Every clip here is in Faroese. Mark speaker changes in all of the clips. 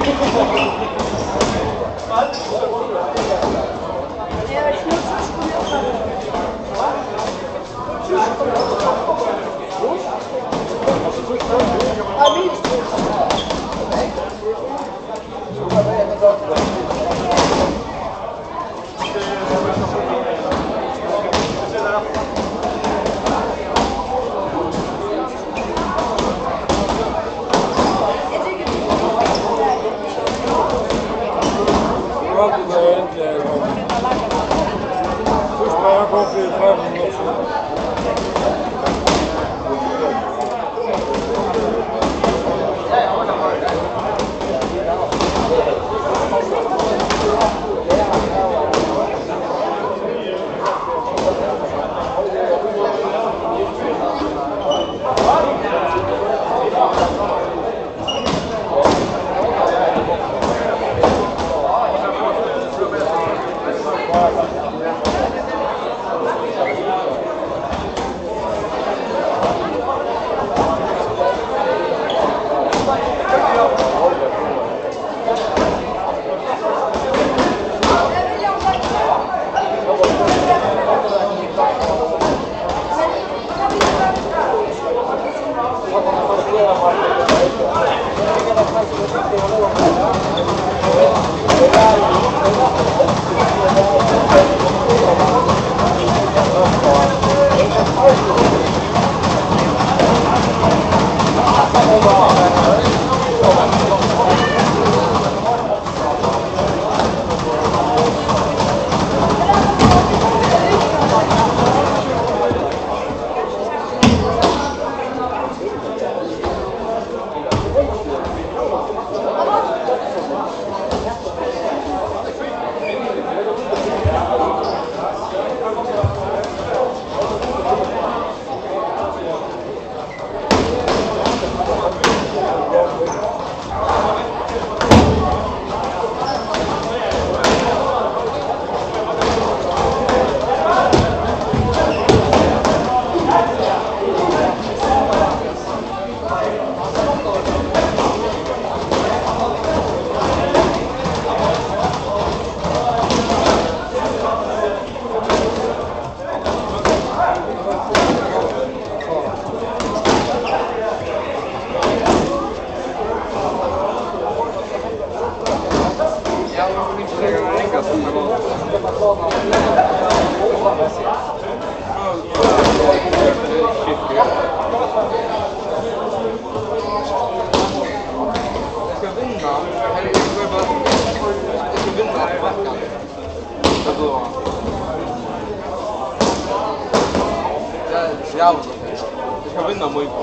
Speaker 1: Ich verwinde am Morgen.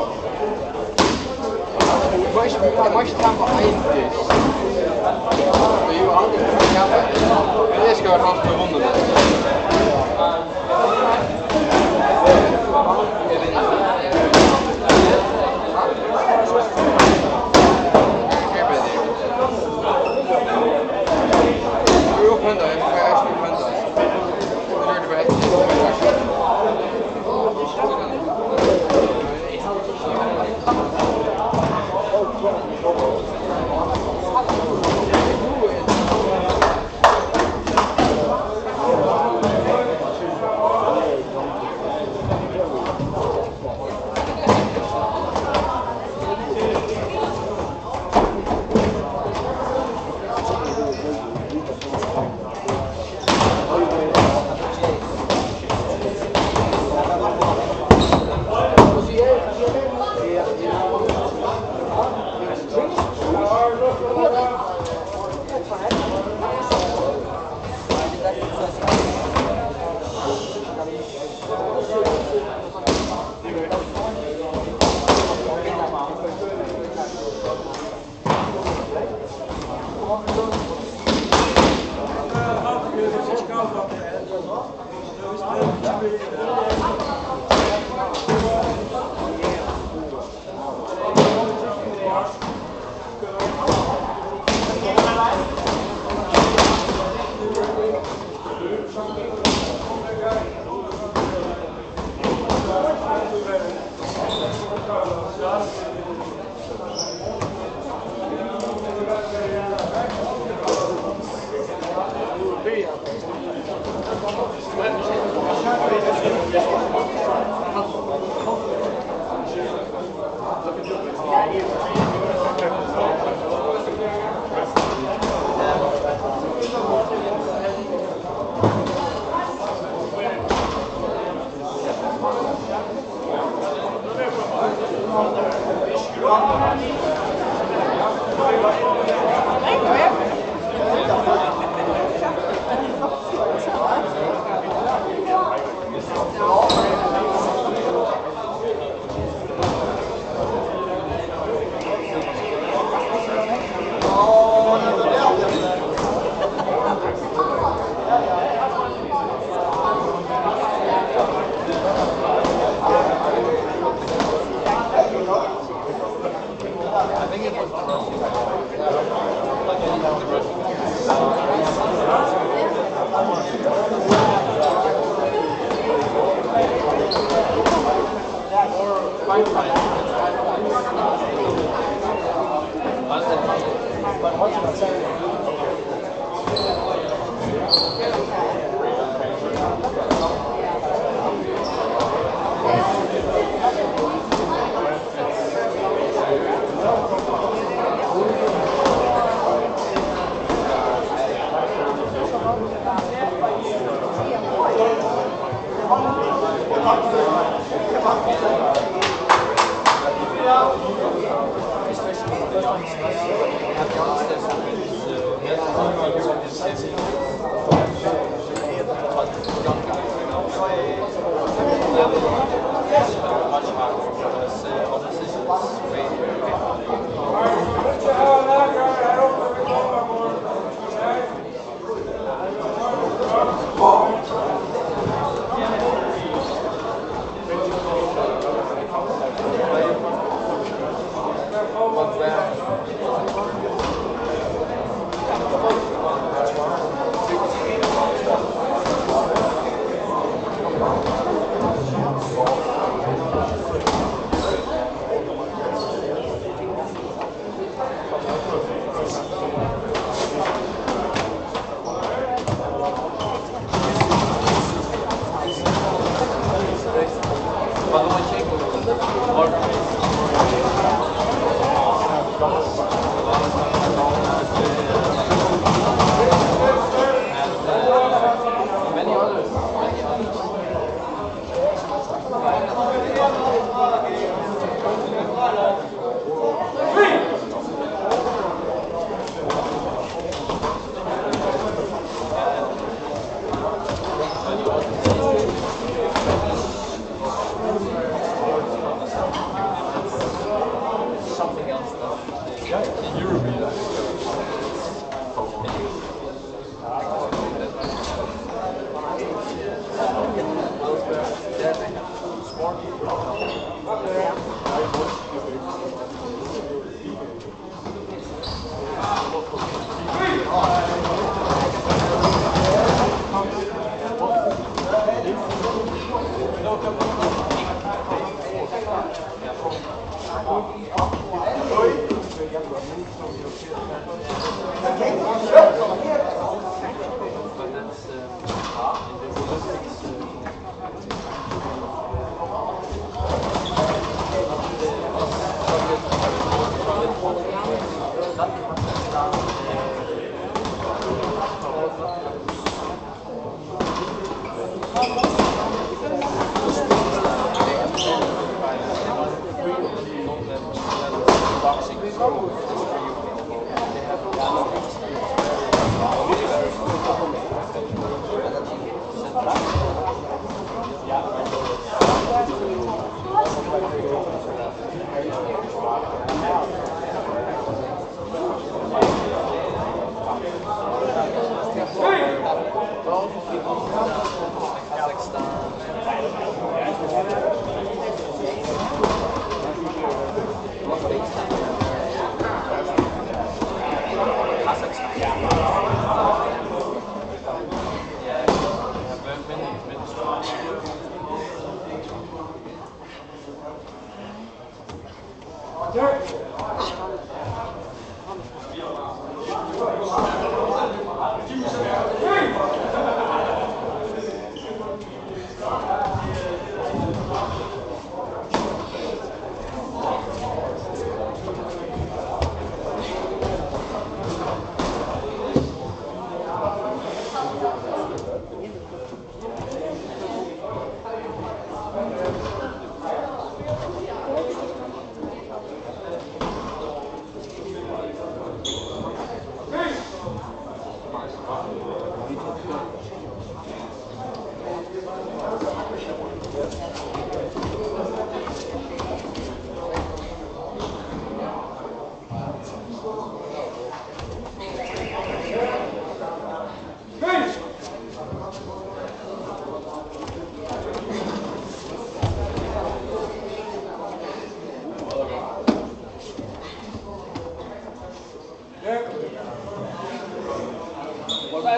Speaker 1: Ich möchte einfach eigentlich. Ich ska ha förvånande.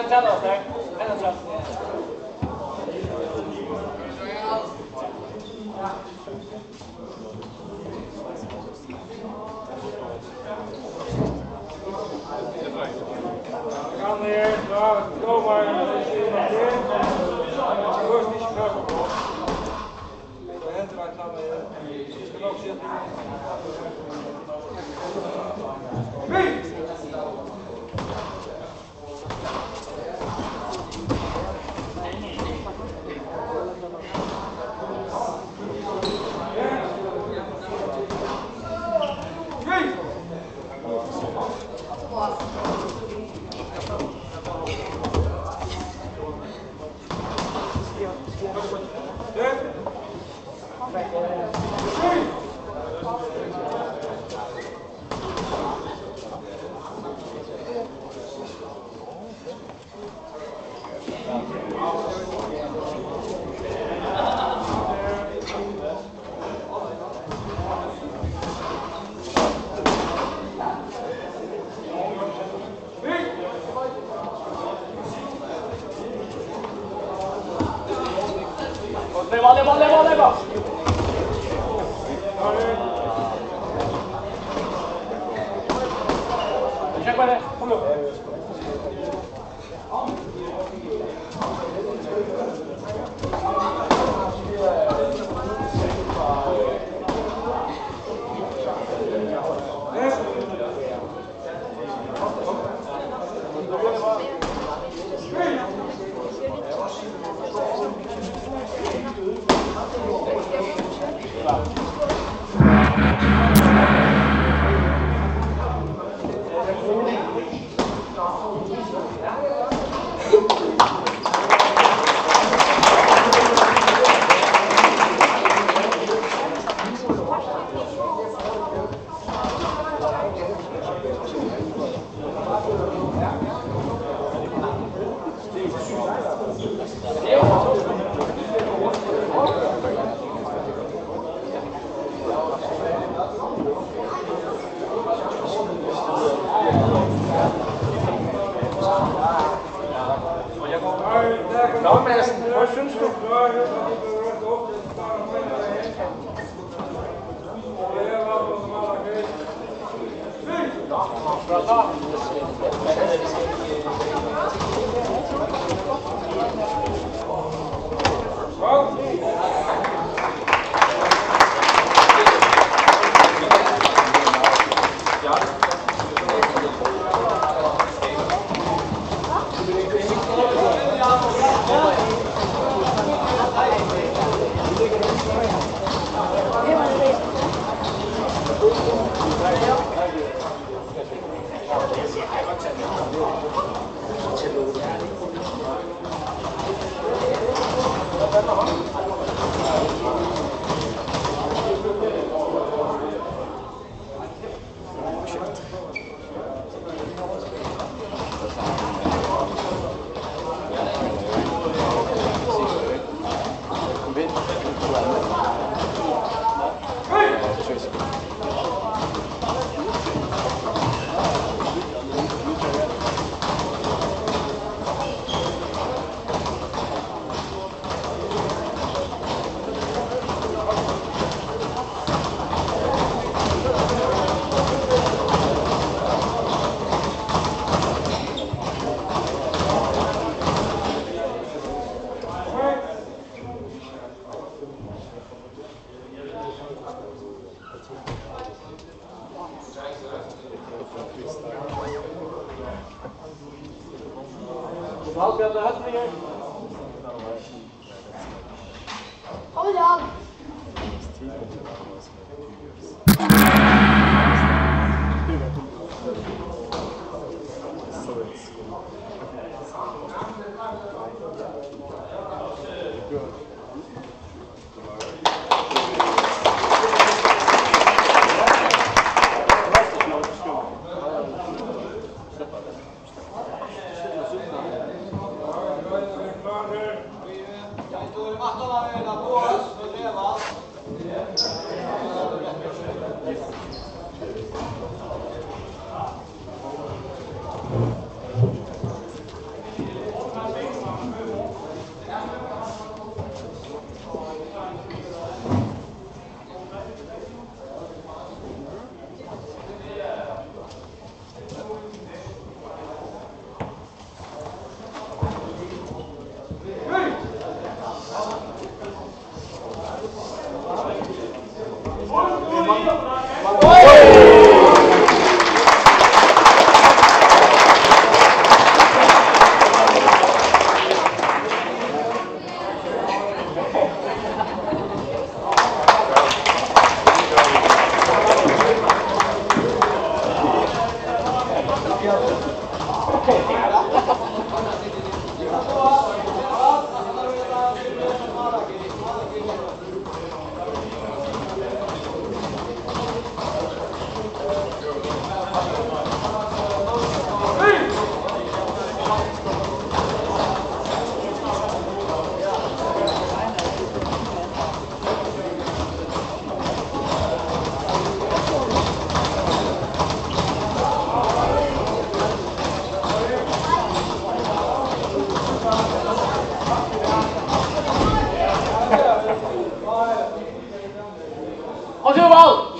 Speaker 2: tager også, ikke? Han er taget.
Speaker 3: Kom her, så gå mig. Først ikke kører på. Så han til vej klar med jer. Så skal nok se det.
Speaker 2: Levar! Check by det. Kom nu. Nå, Madsen, hvad synes du?
Speaker 4: Hold on.
Speaker 3: Jag står i mattan här, på oss,
Speaker 2: 好球棒！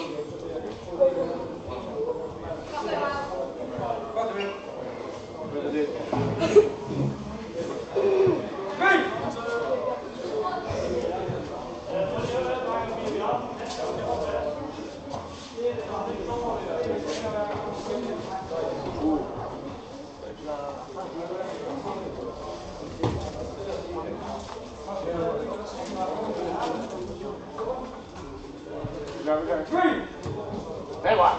Speaker 2: 来吧。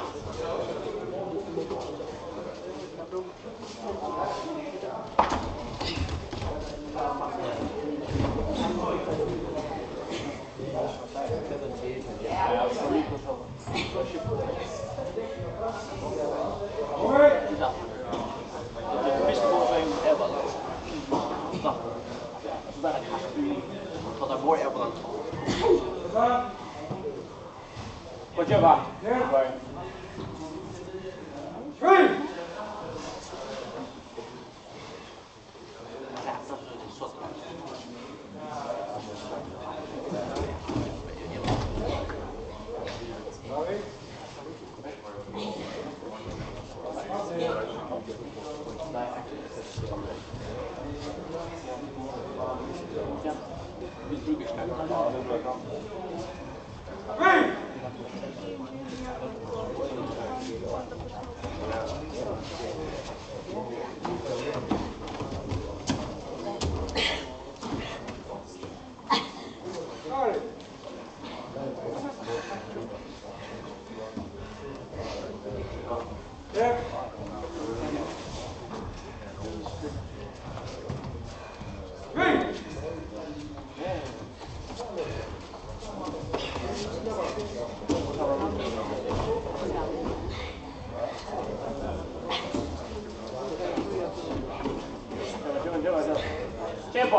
Speaker 2: 过去吧。Tempo!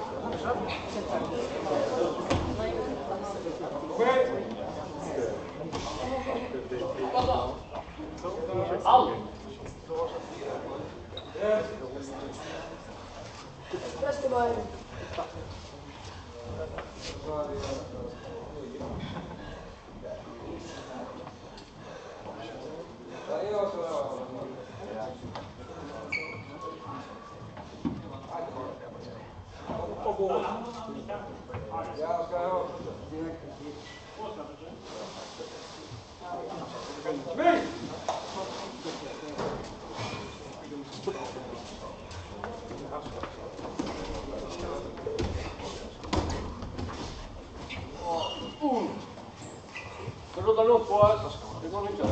Speaker 2: Out! Låt långt på. Det går inte.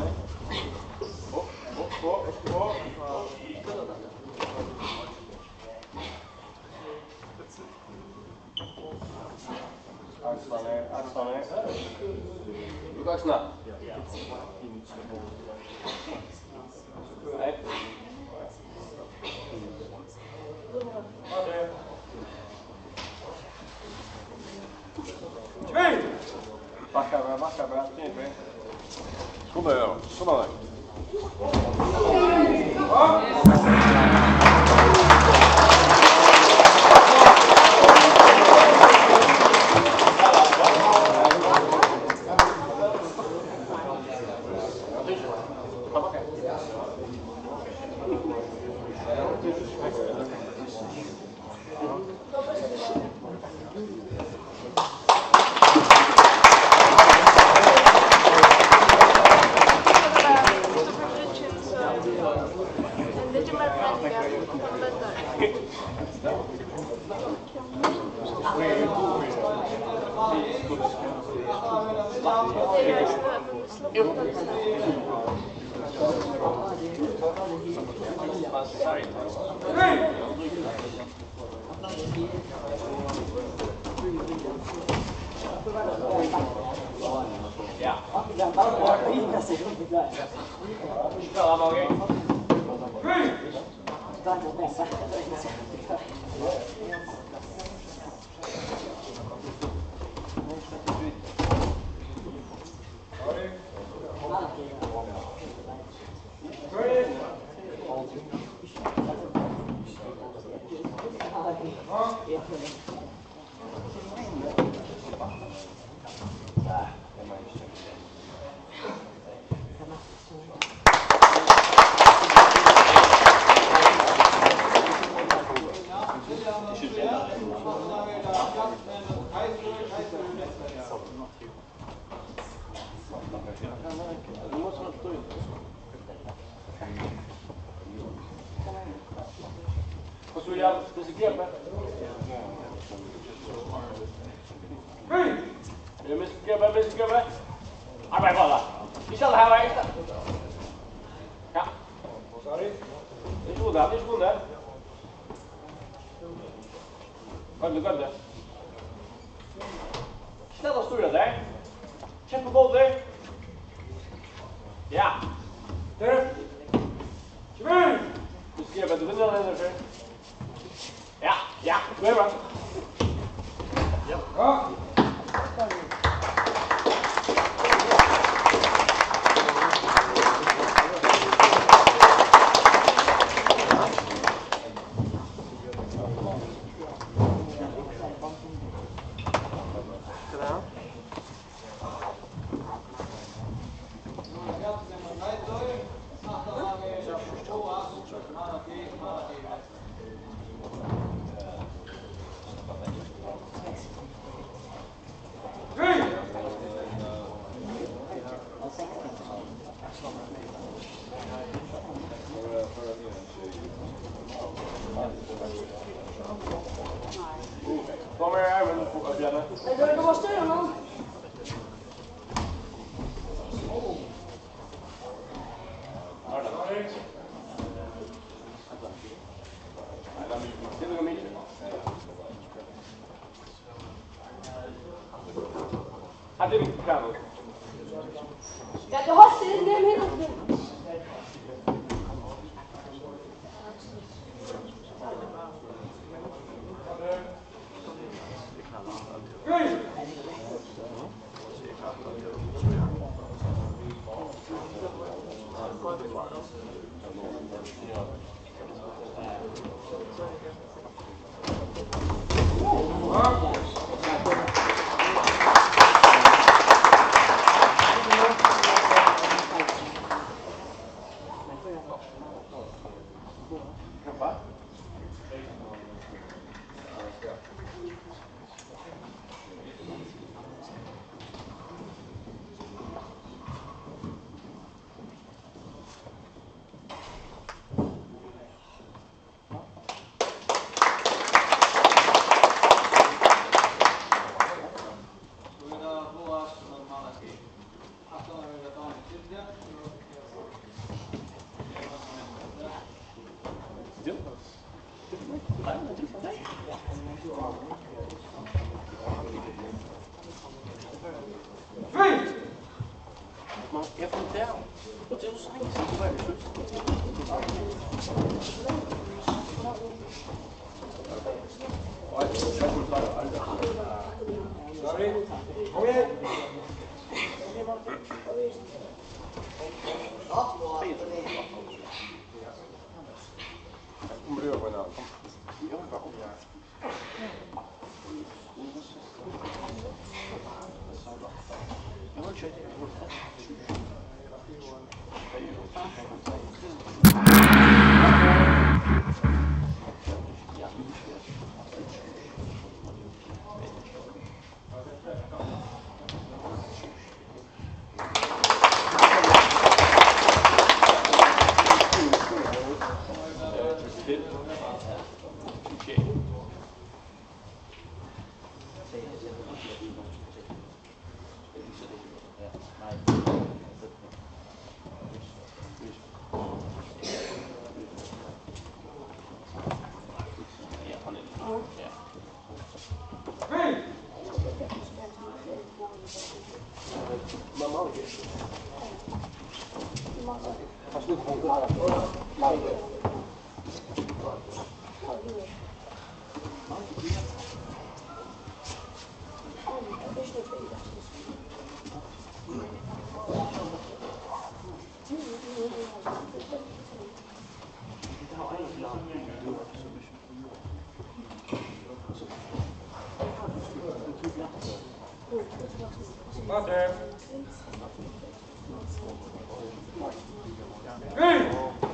Speaker 2: Axlarna. Ut axlarna. Nej. Backa bra. Kom där. Såna där. Ja. Bra, Magi. Posso olhar desse aqui, rapaz? Mesmo que vai. Ah, vai lá. Isso é lá, vai. Ja.
Speaker 3: Sorry.
Speaker 2: Is goed, dat is goed, hè? Kom je. Snel stuur dat, hè? Check de bal, hè? Ja.
Speaker 3: Durf. Schwimmen.
Speaker 2: Dus een keer bij de winnaar en even. Ja, weer maar.
Speaker 3: Ja.
Speaker 2: Kom maar, Björn.
Speaker 4: Doe maar sturen man.
Speaker 2: Had dit niet gedaan?
Speaker 4: Ja, de host is neem heel goed. Sorry. Kom je?
Speaker 2: Kom er over nou.
Speaker 3: Martin. Hey!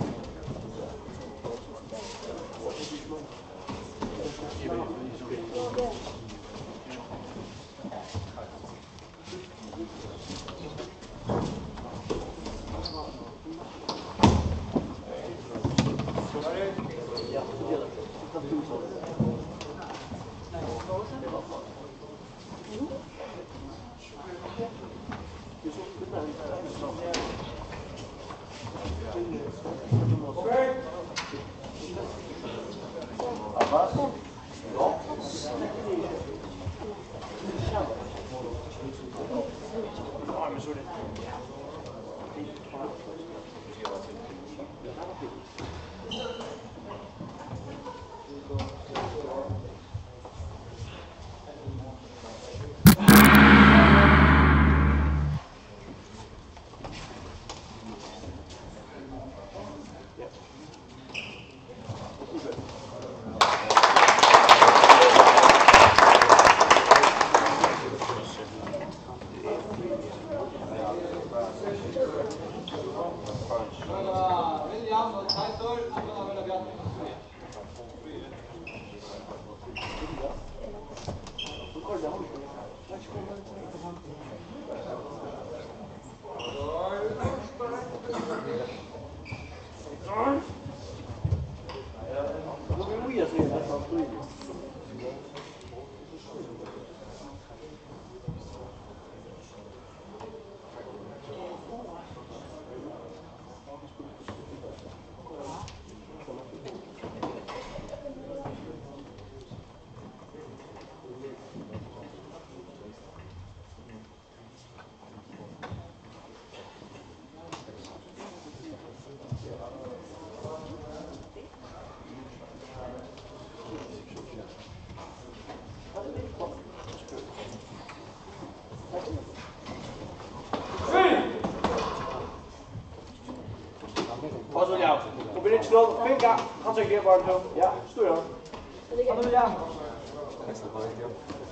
Speaker 2: Vinka, han tycker bara nu. Ja, står jag. Han vill jag.
Speaker 1: Nästa på veckan.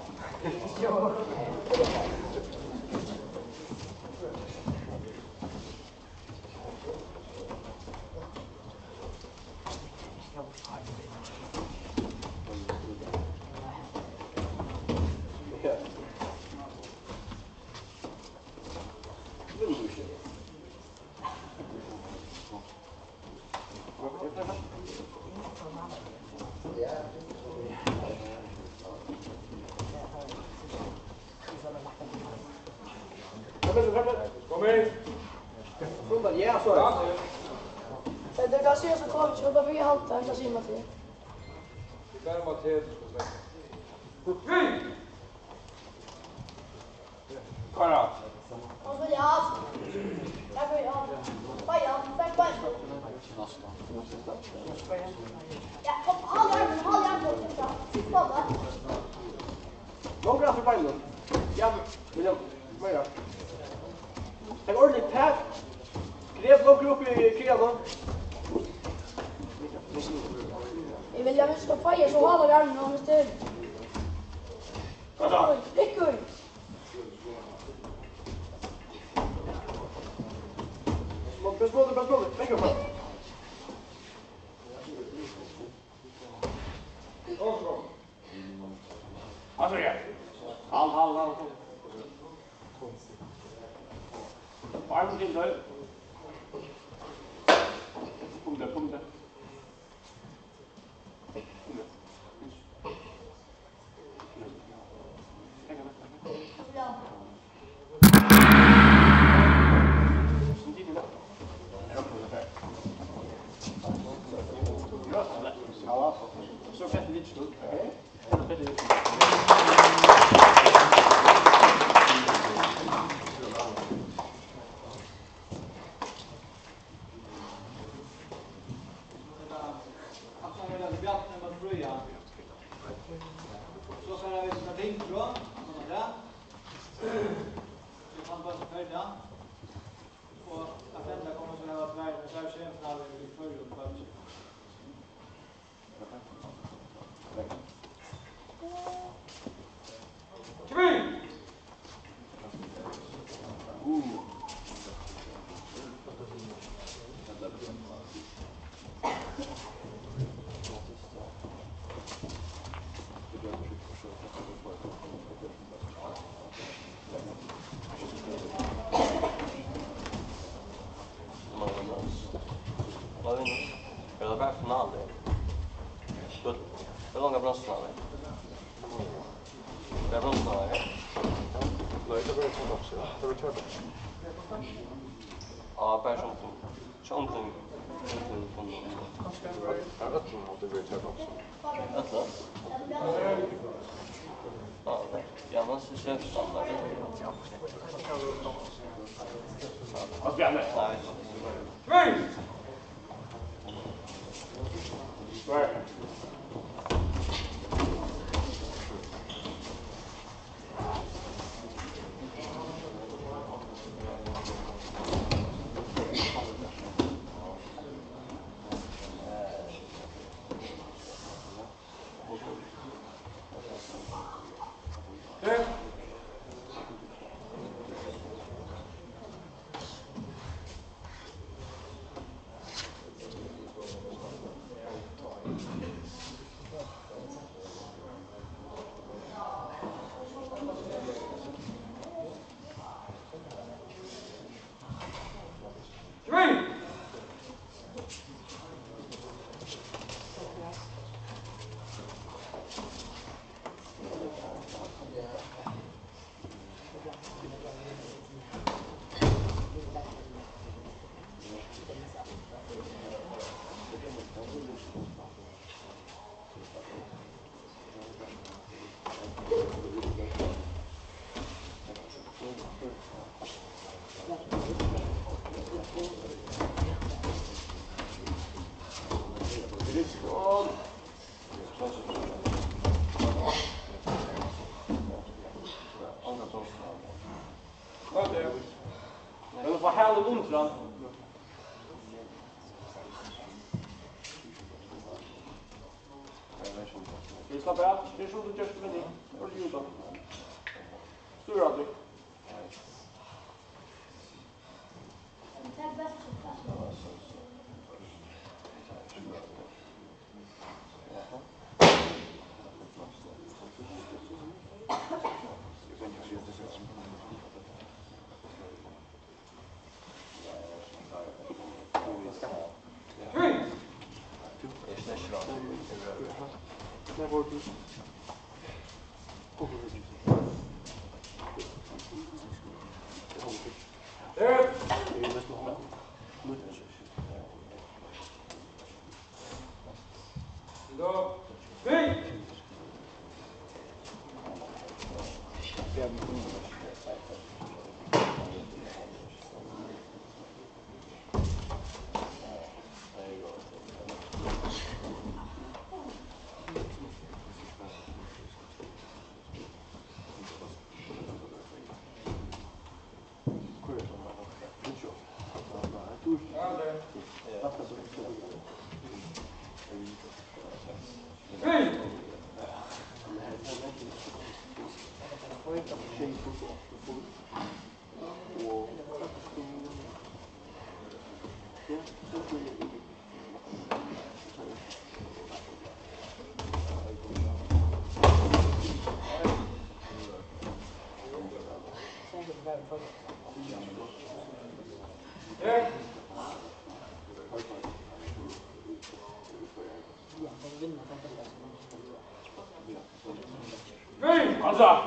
Speaker 3: Kom in.
Speaker 2: Ja, sorry.
Speaker 4: Du kan se så klart, så behöver jag halta, jag kan se Mattias.
Speaker 3: Det där är Mattias. Hej!
Speaker 2: Kolla.
Speaker 4: Och så ja. Jag får ja. Baja, back back. Ja, kom, håll jag. Stanna.
Speaker 2: Några för banden. Ja, vill jag. Vad gör jag? En ordentlig tag. Grep några upp i krigan.
Speaker 4: Jag vill jag ska faja så håller jag armen om stund.
Speaker 2: Kolla.
Speaker 4: Lyckor.
Speaker 2: Press. Lägg upp här. Alltså ja. Halv. Armen till dig. Punkter.
Speaker 4: Ja.
Speaker 2: Så fett lite stund.
Speaker 3: Bjartne mot Frøya. Så kan jeg vise meg Vinkro, sånn at det. Så kan bare så ferdig. Og at enda kommer så her at verden så er kjempenaver i Frøya og Kvart. Kom inn!
Speaker 1: Är det bara final? Hur långa bromsarna är det? Det är bromsarna är det?
Speaker 5: Nej, det var ett också. Det var turbo.
Speaker 1: Ja, bara sånt.
Speaker 5: Ja, öppning måste bli turbo också.
Speaker 1: Alltså? Ja, man ser köpstandard.
Speaker 2: Vad spänner?
Speaker 1: Nej.
Speaker 2: Right. Men vad härligt undran. Vi slappar av. Det är så du körs med dig. Vad är det gjort då? Stor aldrig. Alltså!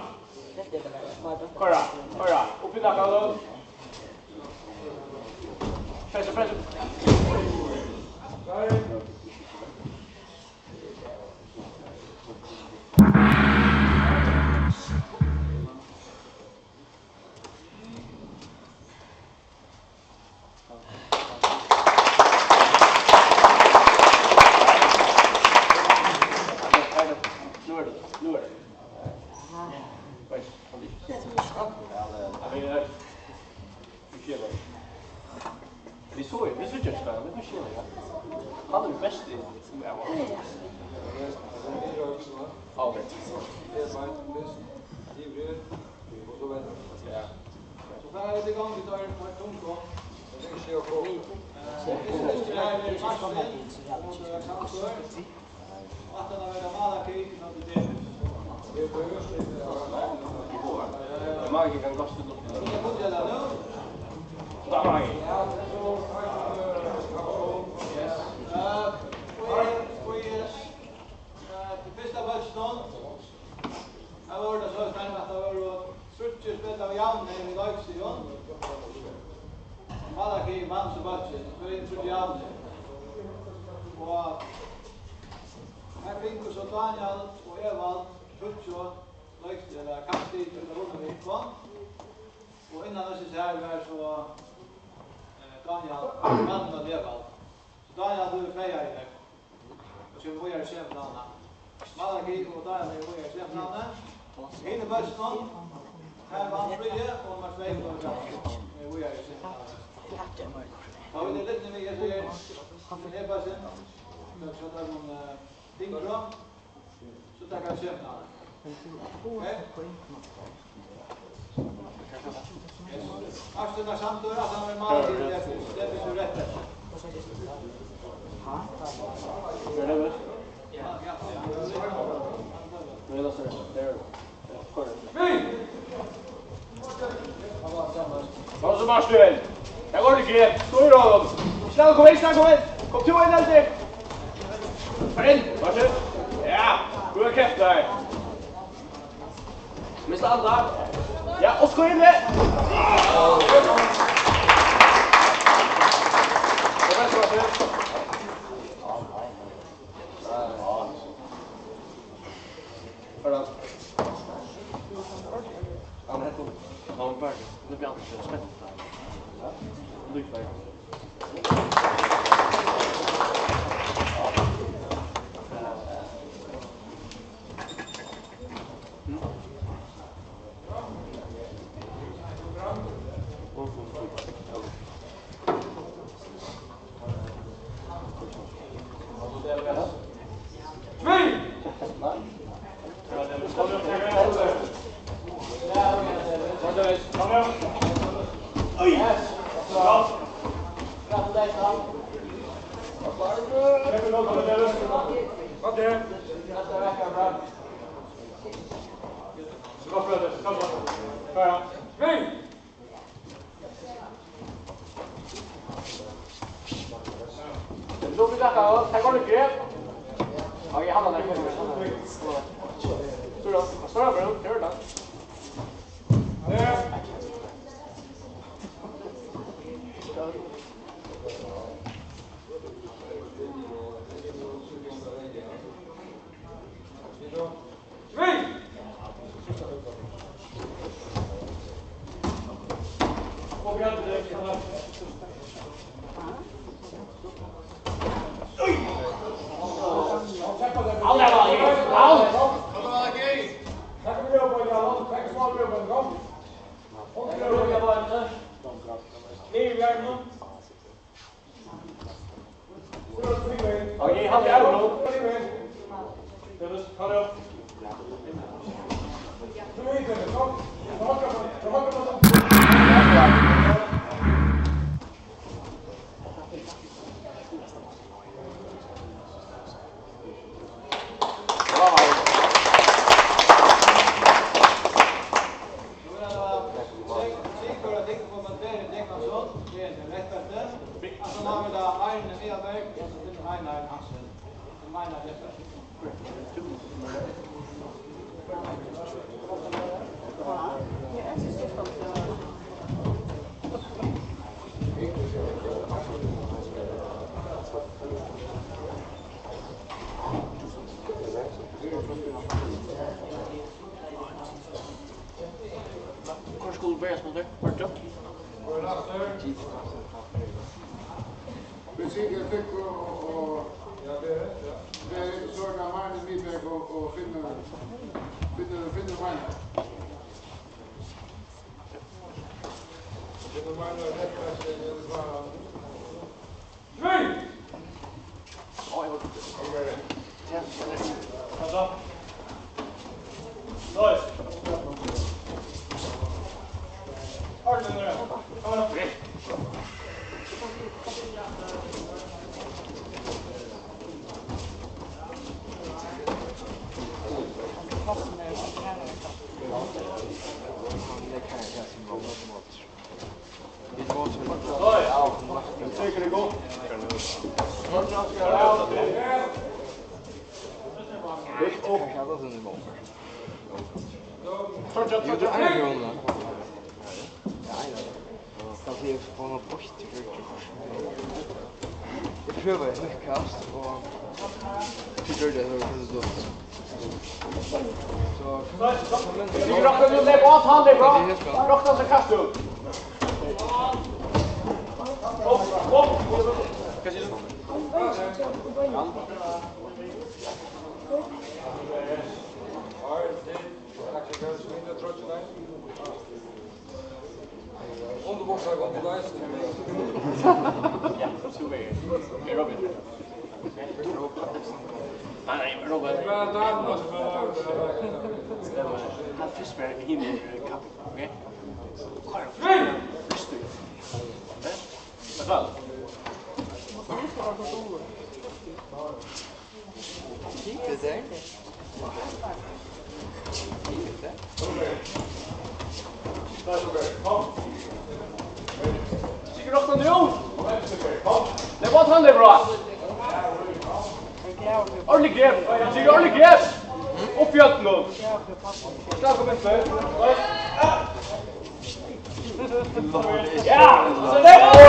Speaker 2: Hörra! Upp i nacken då! Pressa! spelen, men kanskje det. Han er den beste som jeg var. Okay.
Speaker 3: Så där är det igång, vi tar en tungt då. Det är ske och få. Att den har Malaki när det är. Det är först det.
Speaker 2: Malaki kan kosta något.
Speaker 3: Det borde jag nu.
Speaker 2: Där var jag.
Speaker 3: Ja, så yes. Det första matchen. Jag var det så att det var Sutjes med av Janne i Leipzigon. Malaki vann så matchen, så in till Janne. Och här fick så Daniel och Evald Sutjo Leipzig eller kapten till Rosenvik vann. Och innan det så här var så Daniel vann med Evald. Så Daniel blev feja i det. Och så var jag semlana. Malaki och Daniel var jag semlana. In i börsnån. Här vann Frye och nummer 2 går fram. Vi är i sin. Ja, det är lite mer så är det bara sen. Så tar man Dinkra. Så tackar jag köpna. Okej. Avsluta samtal alltså med Malaki det är så rätt.
Speaker 2: Ja. Är det väl?
Speaker 3: Ja.
Speaker 2: Men det är där. Kom så Marcel. Jag går det grepp. Stå i raden. Snälla kom in, kom in. Kom till en alltid. Kom in, Marcel. Ja, du har kräft där. Mista andra. Ja, och ska in det. Kom igen, Marcel. Hörde. Ja, men det kommer. Ja, men verkligen. Det blir alltid spännande. Ja. Lycklig.
Speaker 1: Jag prövar ett kast och tycker det är så
Speaker 2: Det är bra, ta det bra. Rocka så kast upp.
Speaker 6: Onderbox har gått på lijst.
Speaker 2: Ja, så är Robin. Nej, Robin.
Speaker 6: Men där måste
Speaker 2: Han fiskar himmel kapp. Okej? Vad fan?
Speaker 1: det där.
Speaker 2: Sticker rakt nu. Det var han det bra. Ordentlig grep. Sticker ordentlig grep. Upp i allt nu. Där kommer inte. Ja, så det.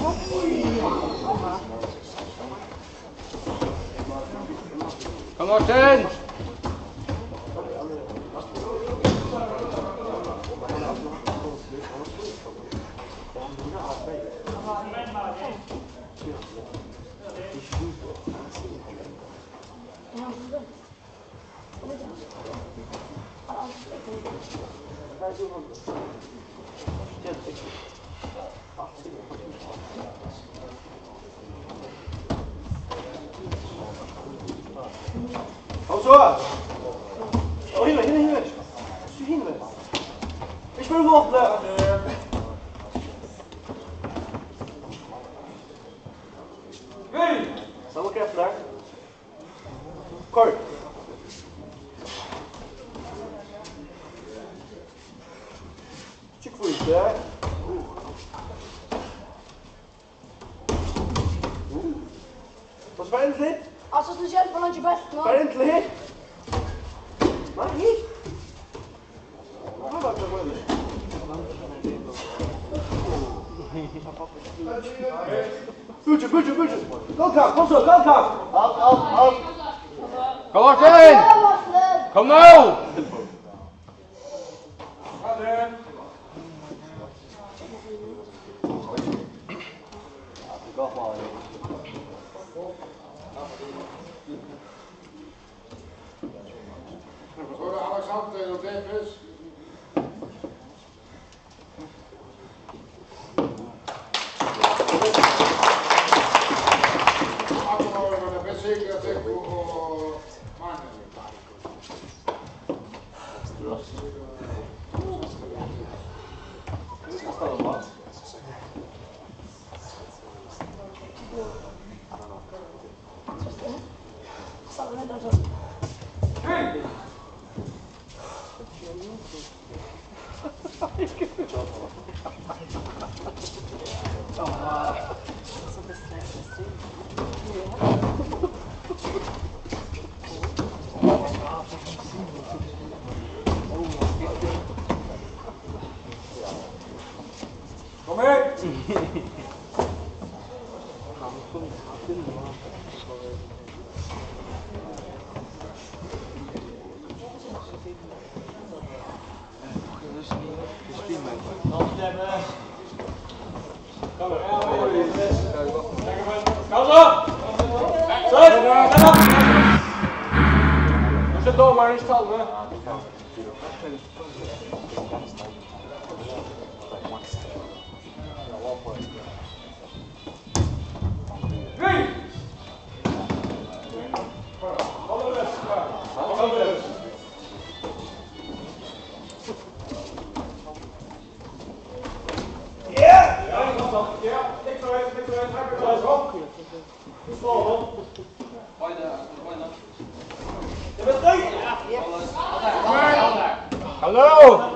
Speaker 2: Kom Martin!
Speaker 3: Kom så! Hinne. Ich will noch Hey! Samma kraft där. Kort. Chick for it där. Was war endlich?
Speaker 4: Alltså speciellt på lunch bäst.
Speaker 3: Var endlich? Nej. Vad var det väl? Butcher. Kom så. Allt.
Speaker 2: Kom Martin! Kom nu!
Speaker 5: Alexander och Davis.
Speaker 2: Kom hit! Nu ska domaren stanna. Hallo!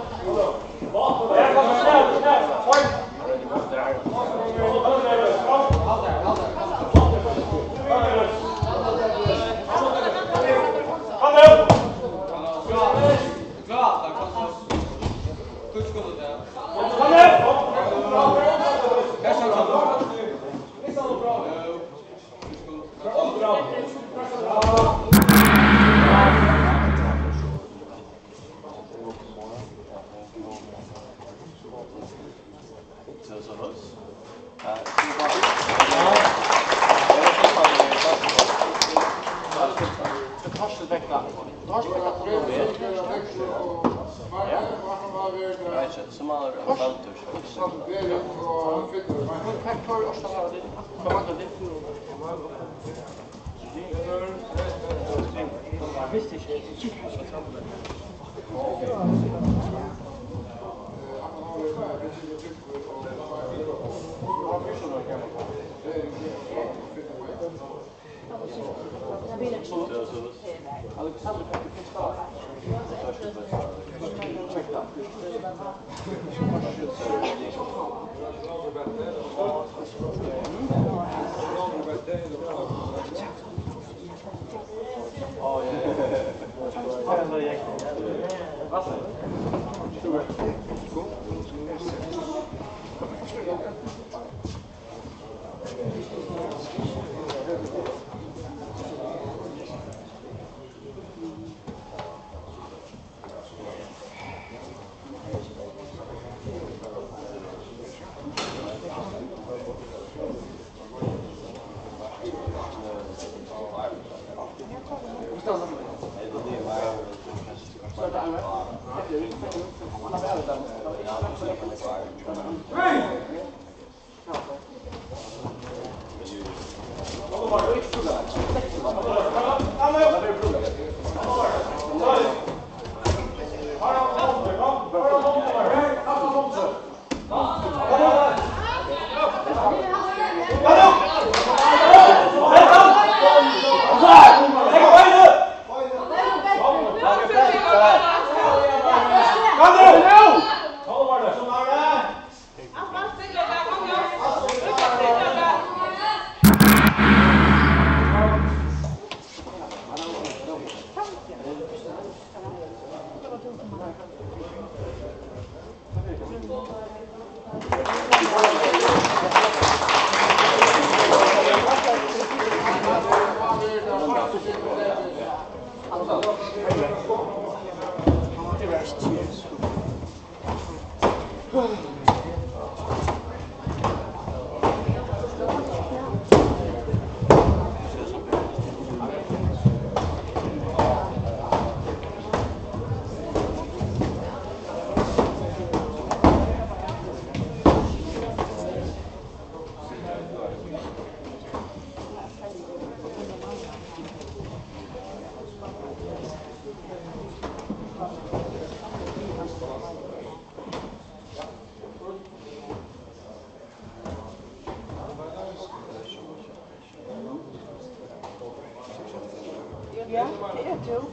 Speaker 6: Ja, det er jo.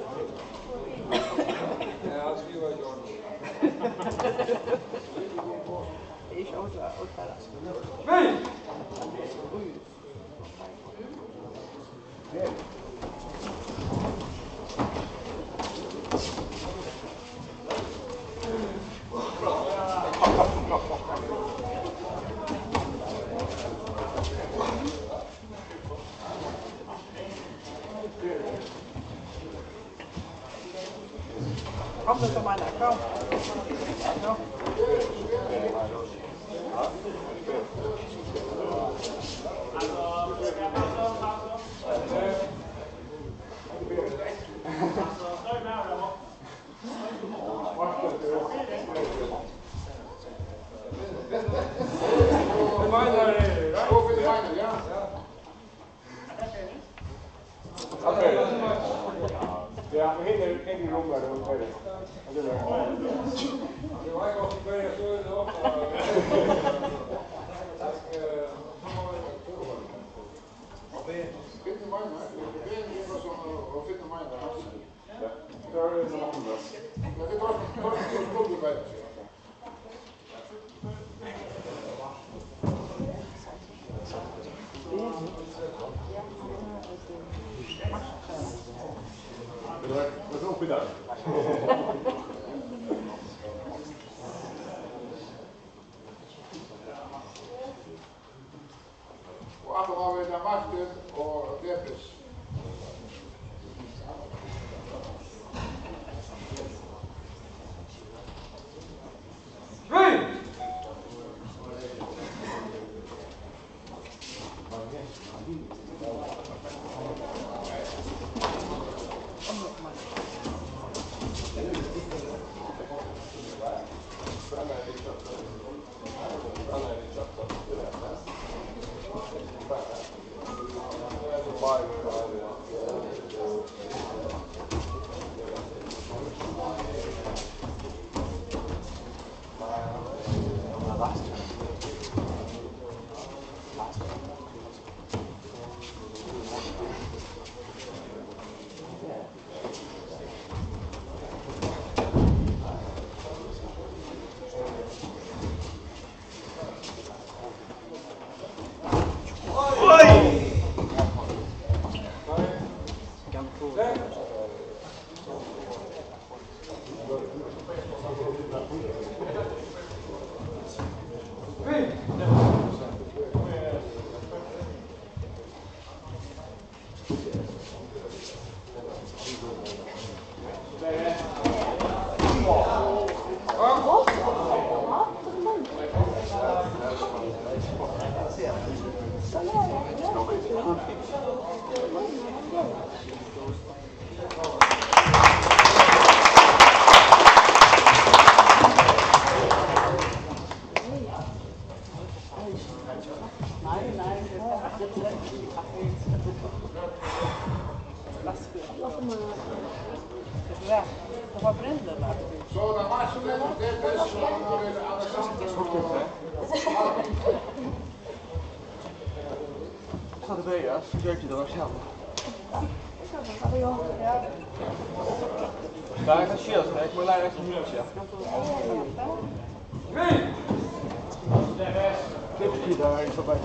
Speaker 1: Ja, als vi var i Jordan.
Speaker 6: Det er sjovt at udfalde. Kom så mig der, kom. Nå.
Speaker 2: Ja, we gingen in die rond bij de tweede.
Speaker 1: Je was nog niet bij zo in de op.
Speaker 2: Dat is ook bedankt.
Speaker 5: Allemaal weer naar Martin of Deppes.
Speaker 6: Nej, det är lätt. Det var bränderna.
Speaker 5: Så när matchen det är bäst så har vi Alexander och
Speaker 1: Så det börjar, så gör det var själv. Där kan köra så jag kommer lära mig så mycket. Klipp där är så bara.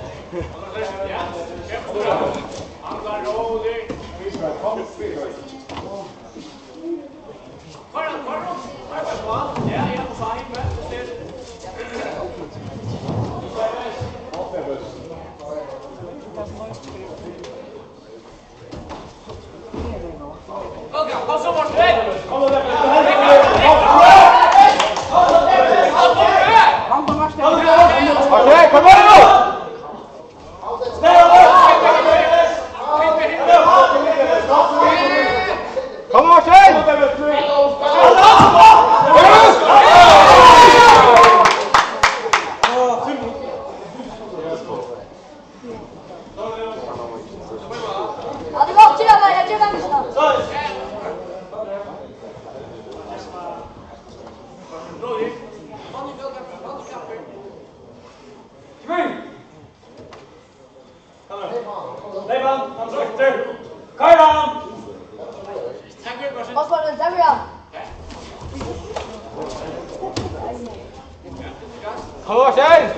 Speaker 2: Hallå tjej!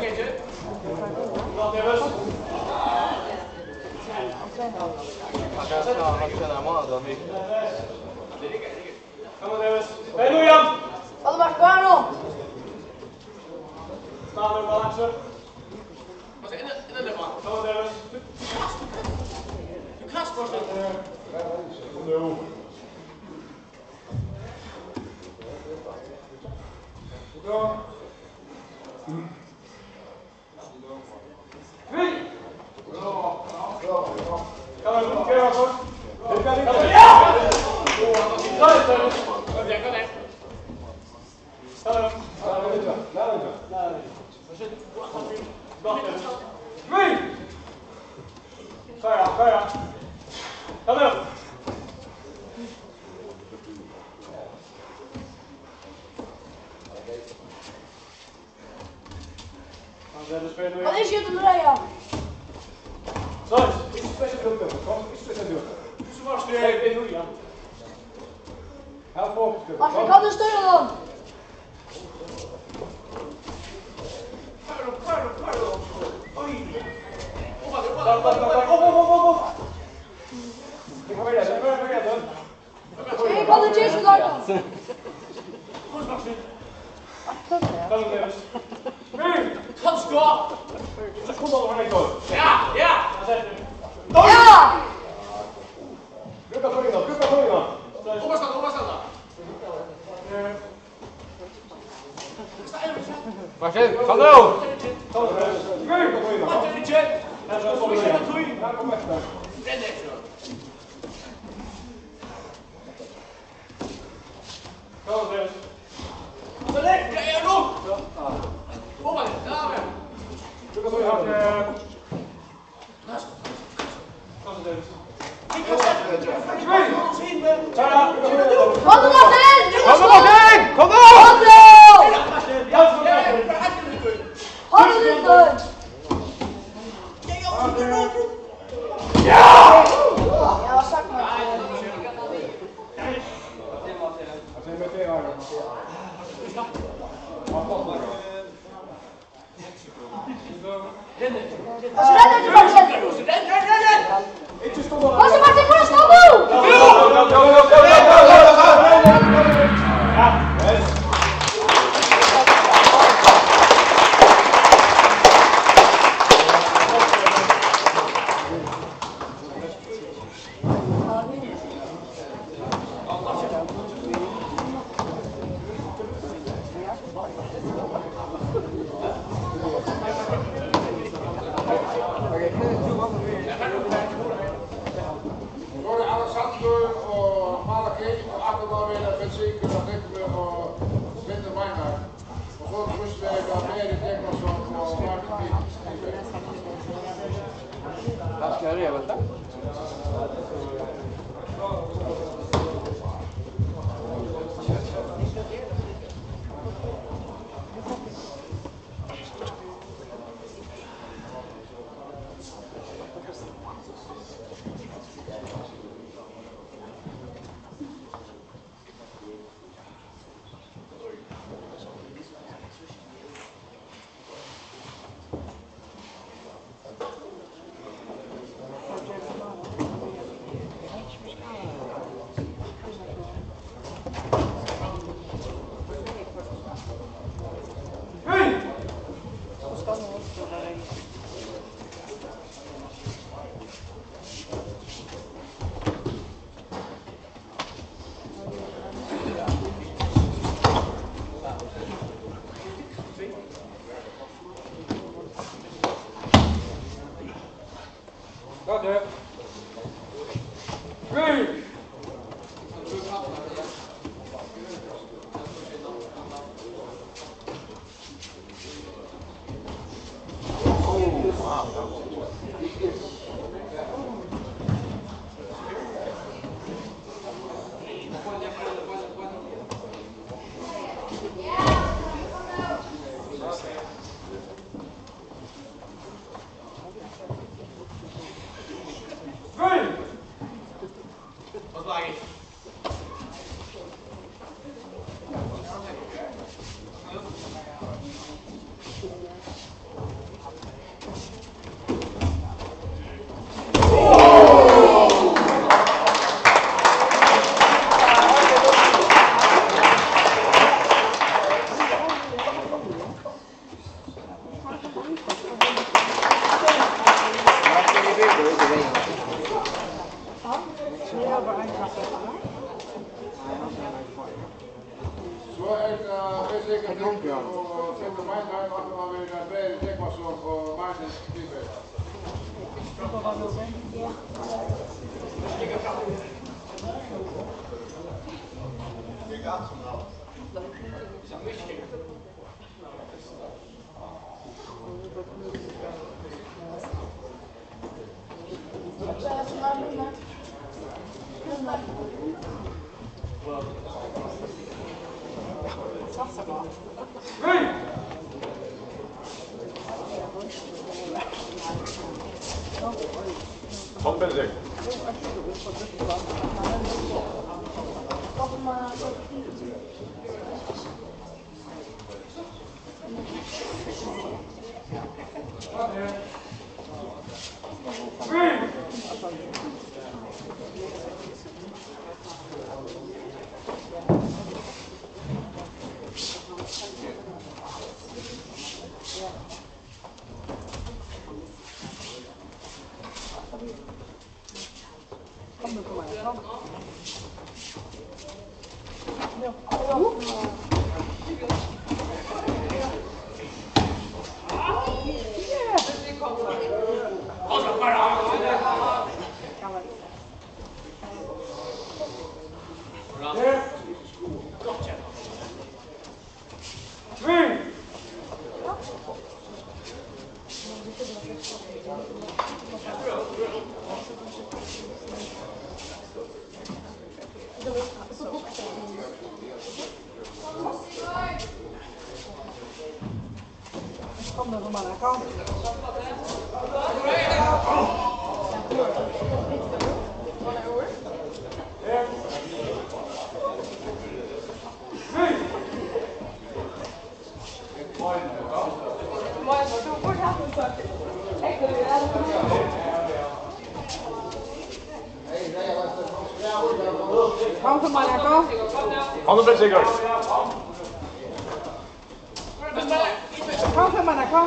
Speaker 2: Hej Lujan!
Speaker 4: Vad var det då?
Speaker 2: Stanna balanser. Vad säger ni? Det var. Hallå Davis. Du kastar först lite. No. Bra. Vi! Bra. Kan du blockera först? Ja!
Speaker 4: Wat is je te draaien?
Speaker 2: Sorry, ik speciaal doen. Kom, ik speciaal doen. Zo was het in Julian. Heel focus.
Speaker 4: Als je kan dus steunen dan.
Speaker 2: Oei. Oh. Ik ga weer doen.
Speaker 4: Ik kan het je zo lang.
Speaker 2: Goed, Maxi. Kan het even. Nu, kan score. Dat komt al van door. Ja.
Speaker 4: Ja!
Speaker 2: Druk op dan. Opstaan. Marcel, ga door. Nu. Wat is het? Kom weg. Kom dus. Select, ja, nog. Kom maar, daar weer. Druk op je hand. Kom dus. Ik ga zetten.
Speaker 4: Wat er nog in?
Speaker 2: Kom door!
Speaker 4: Ja, wat zak maar. Als je redt, je mag zetten. Als je maakt, ik word snel moe.
Speaker 5: Door Alexander och Malachi och Akbar vill besöka och täcka och vinna Weimar. Och så måste vi gå med i Nicholson och Martin.
Speaker 1: Vad ska jag göra?
Speaker 2: Got it. Three.
Speaker 5: Så er sikkert ikke å finne meg her, at man vil bedre Tekvason og Martin Kviberg.
Speaker 2: Kom Benedikt.
Speaker 6: Kom nu mannen, kom. Kom för mannen, kom.
Speaker 2: Kom nu Benedikt.
Speaker 6: Kom för mannen, kom.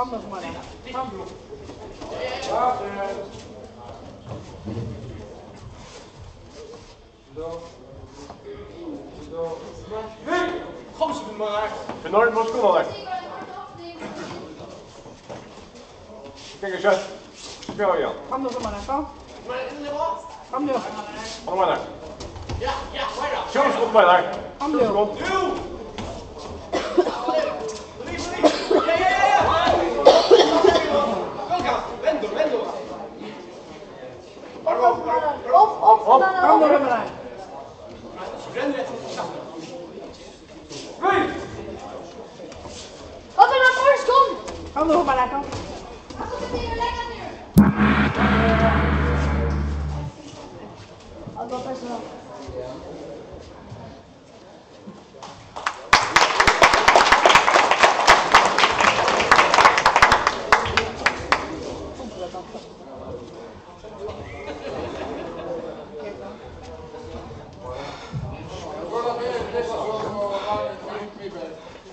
Speaker 6: Kom nu, mannen. Kom.
Speaker 2: Kom ze maar. Benoord moet schoenen daar. Kijk eens uit. Speel je.
Speaker 6: Kom nu, mannen. Kom. Kom nu.
Speaker 2: Kom maar daar. Ja, waar dan? Zo, kom maar daar.
Speaker 6: Kom nu.
Speaker 4: Op,
Speaker 6: Kom nu, mannen.
Speaker 4: Wat er naar voren komt!
Speaker 6: Kom nu, mannen. Kom.
Speaker 4: Dat is wel.
Speaker 5: Voordat we in dit zo mee bij.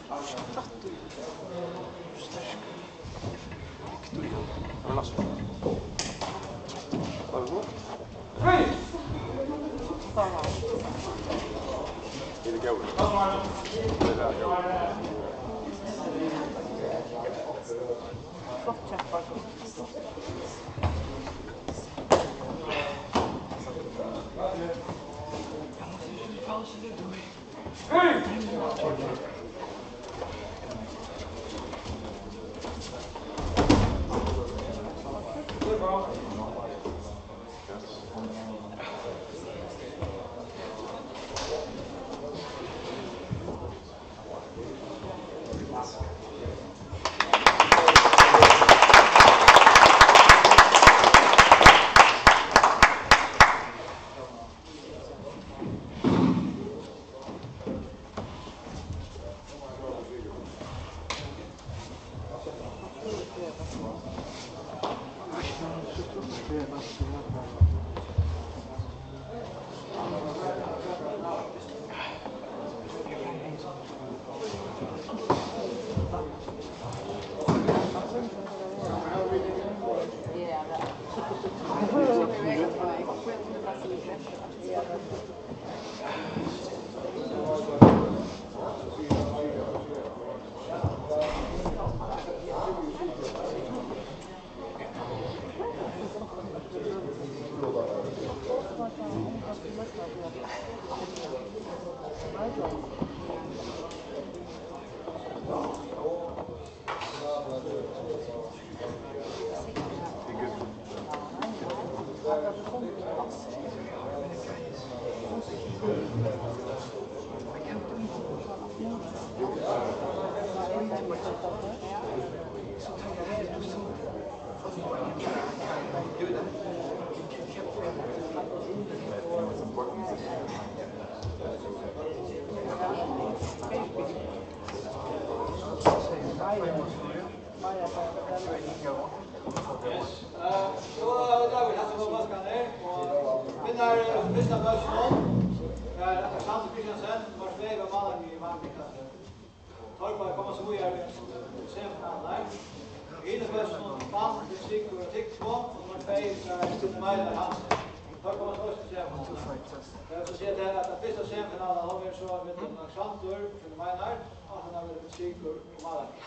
Speaker 3: Så ser det att den första semifinalen har vi så med Alexander från Meinar och han har med Sigurd och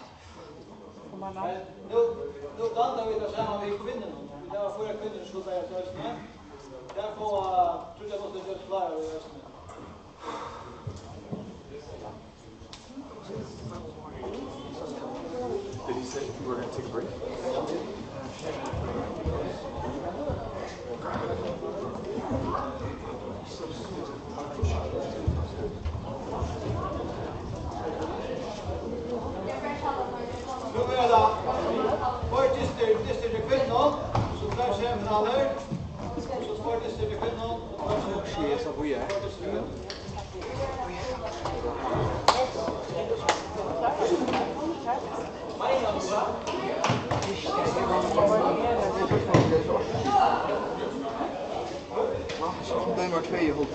Speaker 3: Malak. Nu landar vi där samma vi kvinnor. Det var förra kvinnor skulle börja lösna. Därför tror jag måste just klara det lösna.
Speaker 2: Did he say we were going to take a break?
Speaker 3: Nu är det för distrikt kvinnor så tar semifinaler. Så för distrikt kvinnor och
Speaker 1: She is over here. Ben maar 2 je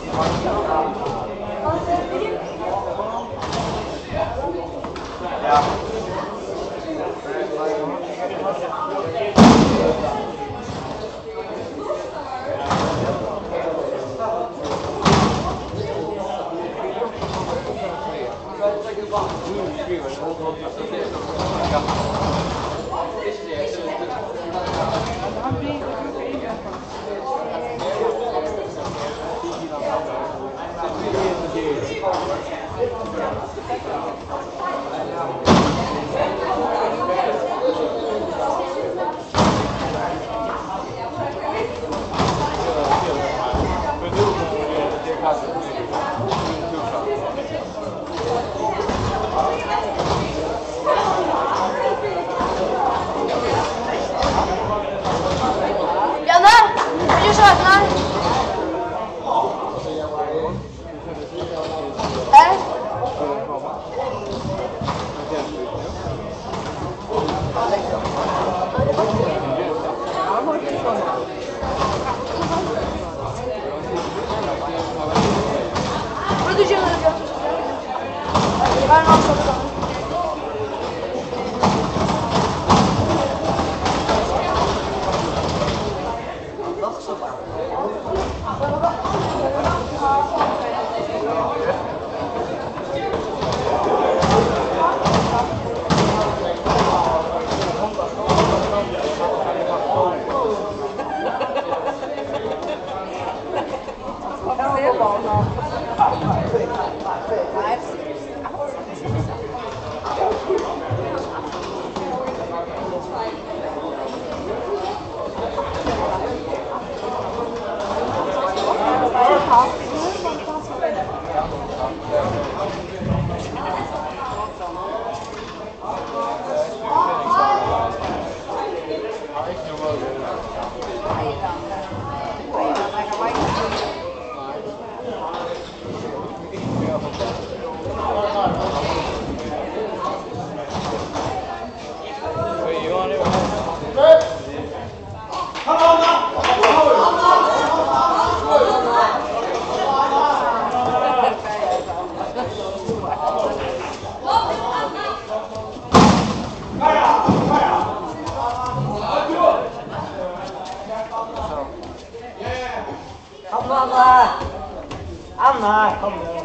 Speaker 6: Anna, kom nu.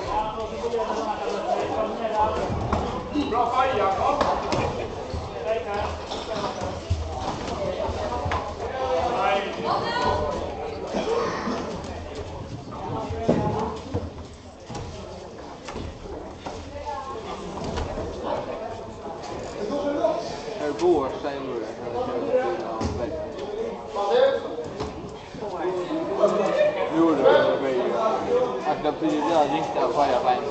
Speaker 2: Bra Faja, kom!
Speaker 1: Går sen nu gjorde det mig att det blir där riktigt att fara rein.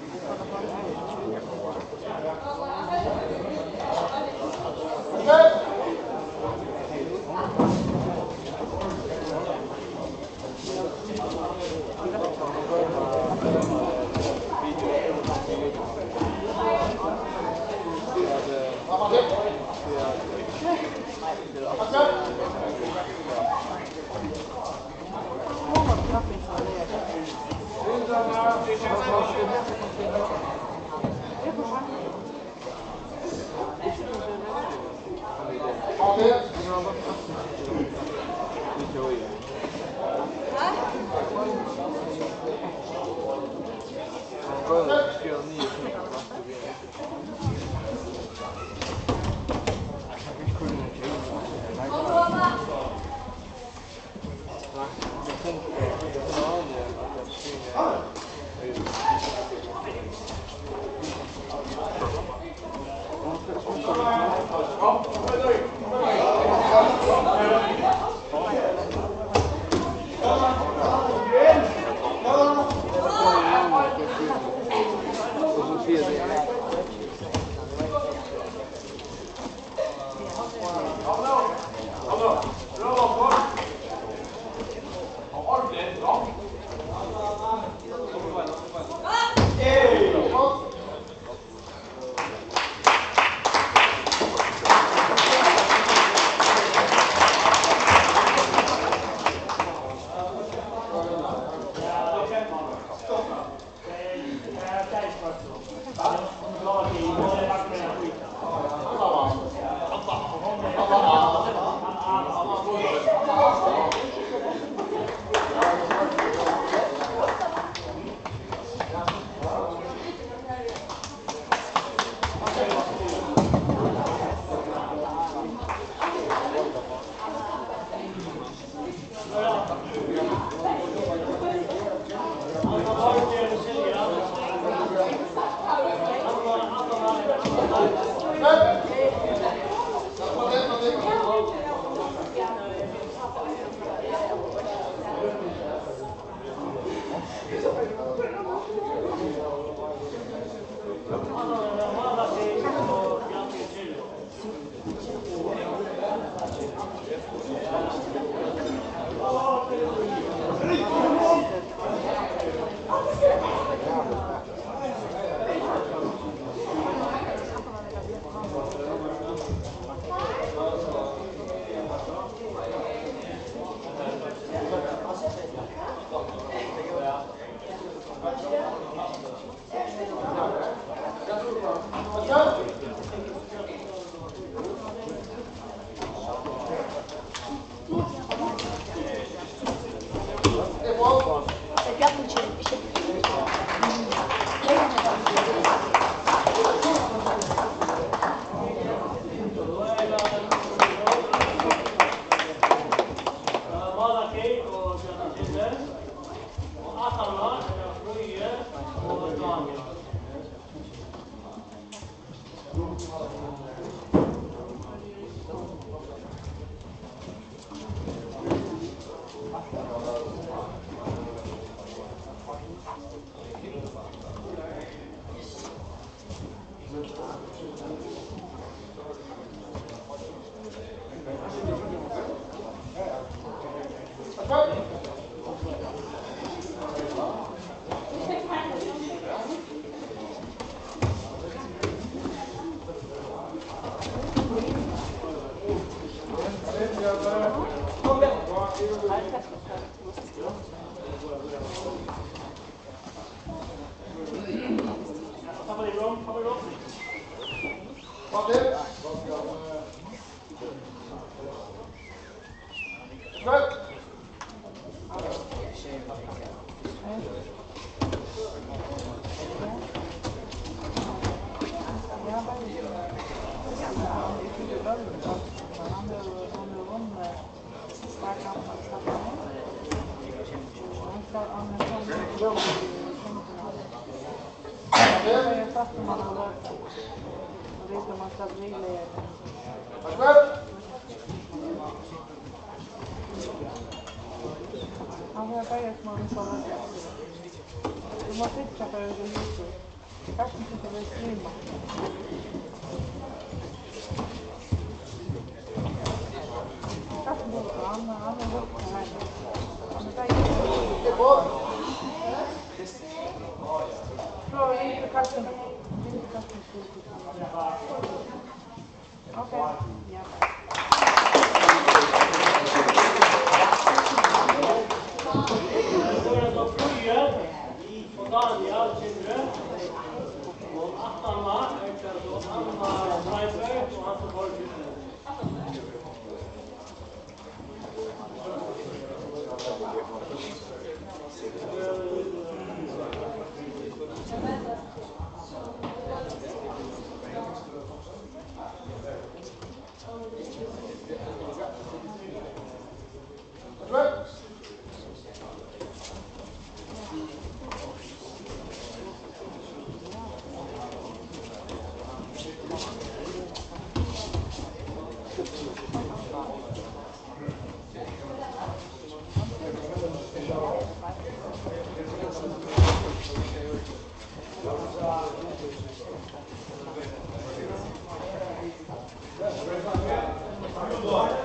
Speaker 5: Okay.
Speaker 6: Okay. Yeah.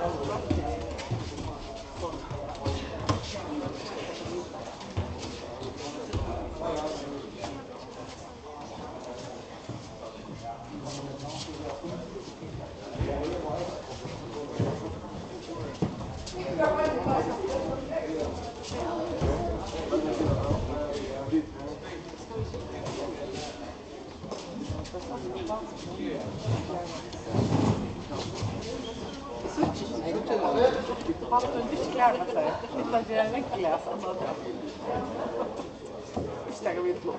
Speaker 6: Fast du inte kläder sig. Utan det är mycket läsa. Visst lägger vi ut låt.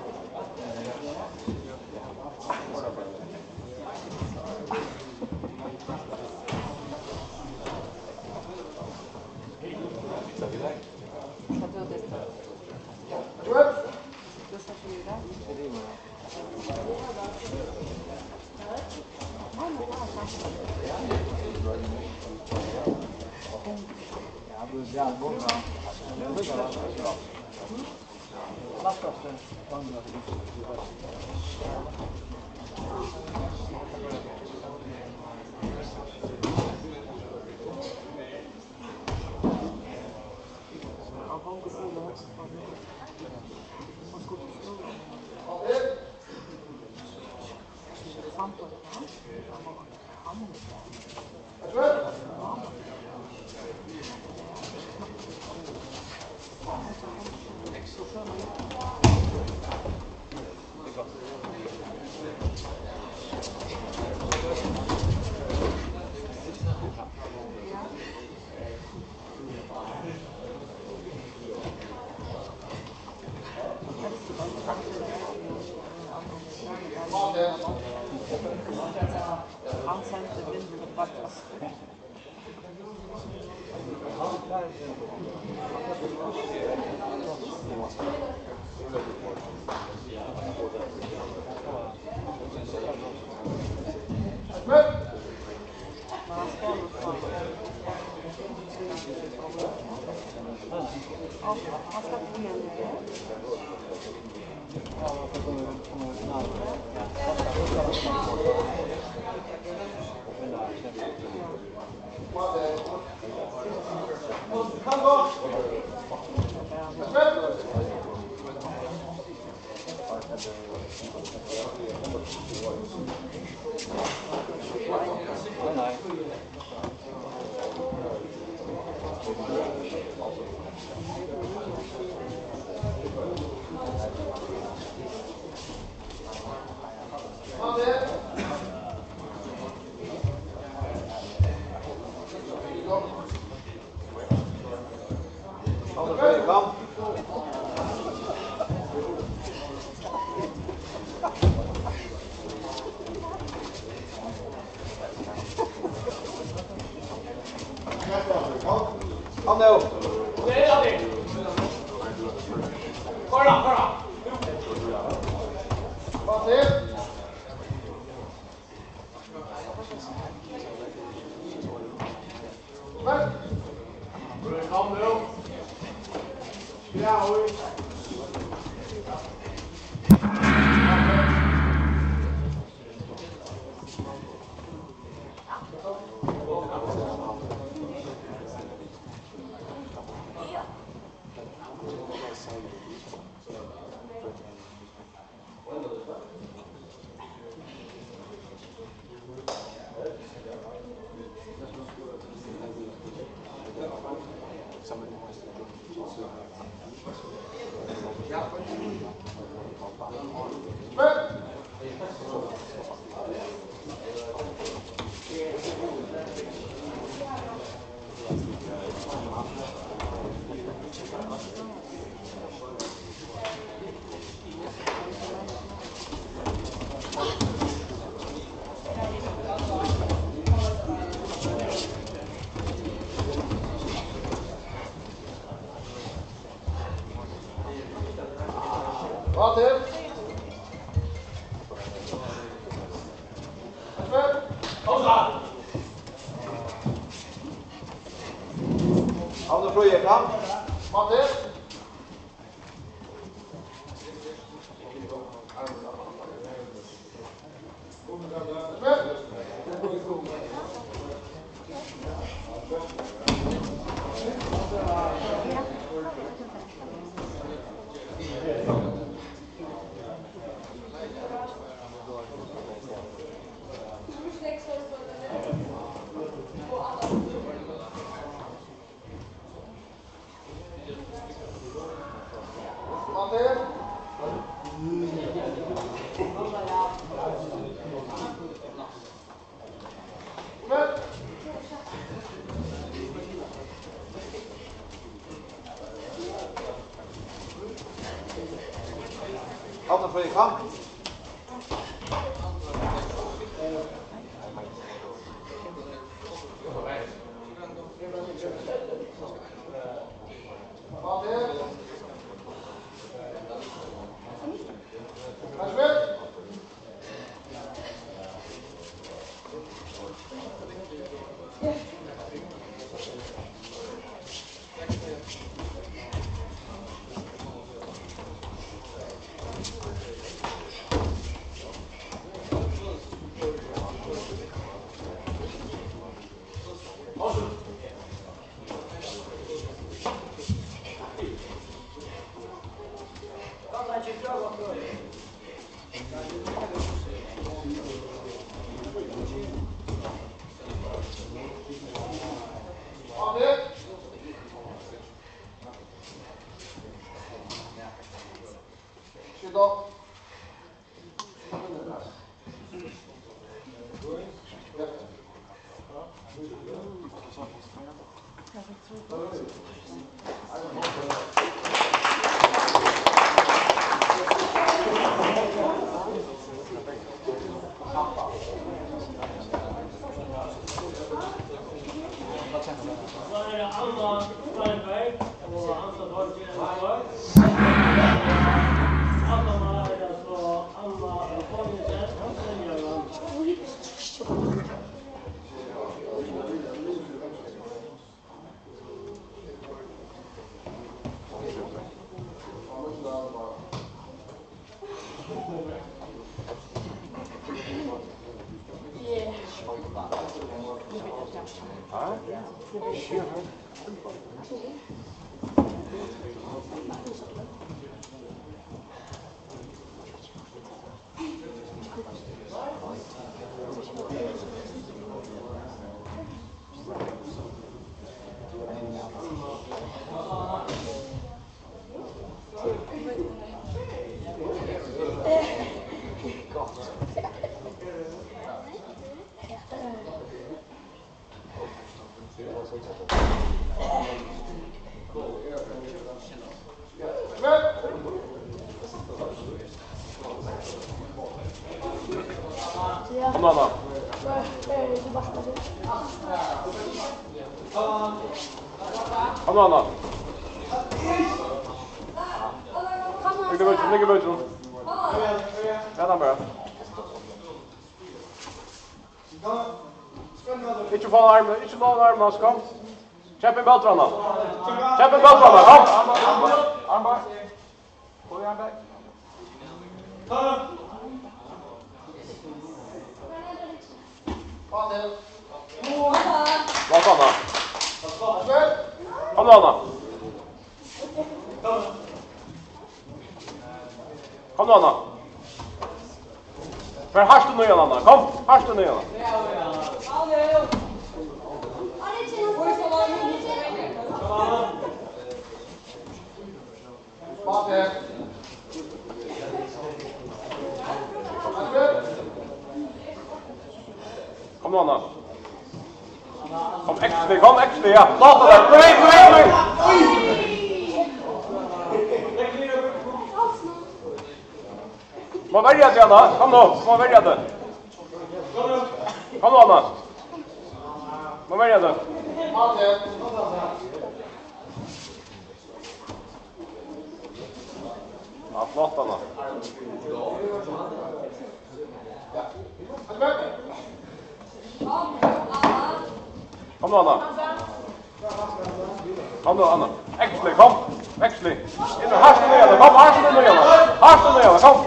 Speaker 1: Kom nu!
Speaker 2: Det är allting! Kolla!
Speaker 5: Vad det? Kom nu! Ja, oj! Wat is?
Speaker 1: Handen vloeien, Bram.
Speaker 5: Wat is?
Speaker 3: Altijd voor je gang.
Speaker 2: Kom dan dan. Kom dan dan. Ligger buiten. Ja, dan maar. Ietsje van de arm, als kom. Champion belt dan dan. Champion belt dan dan, kom. Armbar. Gooi je arm bij. Wat dan? Kom dan dan. Kom dan dan. Ver hartstikke nu aan dan. Kom, hartstikke nu aan. Kom dan dan. Kom extra, ja. Laat het uit. Beweeg. Maar waar je het dan? Kom nou, maar waar je het? Kom nou dan. Maar waar je het? Aflaat dan. Kom nou dan. Kom nou Anna. Extra, kom. Extra. In de hartstikke neer. Kom, hartstikke neer. Kom.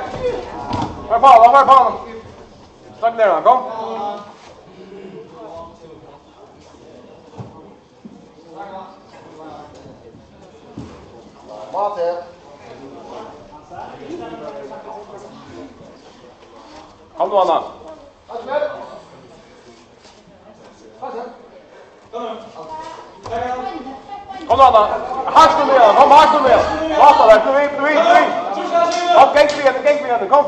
Speaker 2: Waar vallen. Stak neer dan, kom.
Speaker 5: Water.
Speaker 2: Kom nu Anna. Kom nu Anna. Hart nu med. Kom hart nu med. Vart där. Du vid. Kom gäng igen. Kom.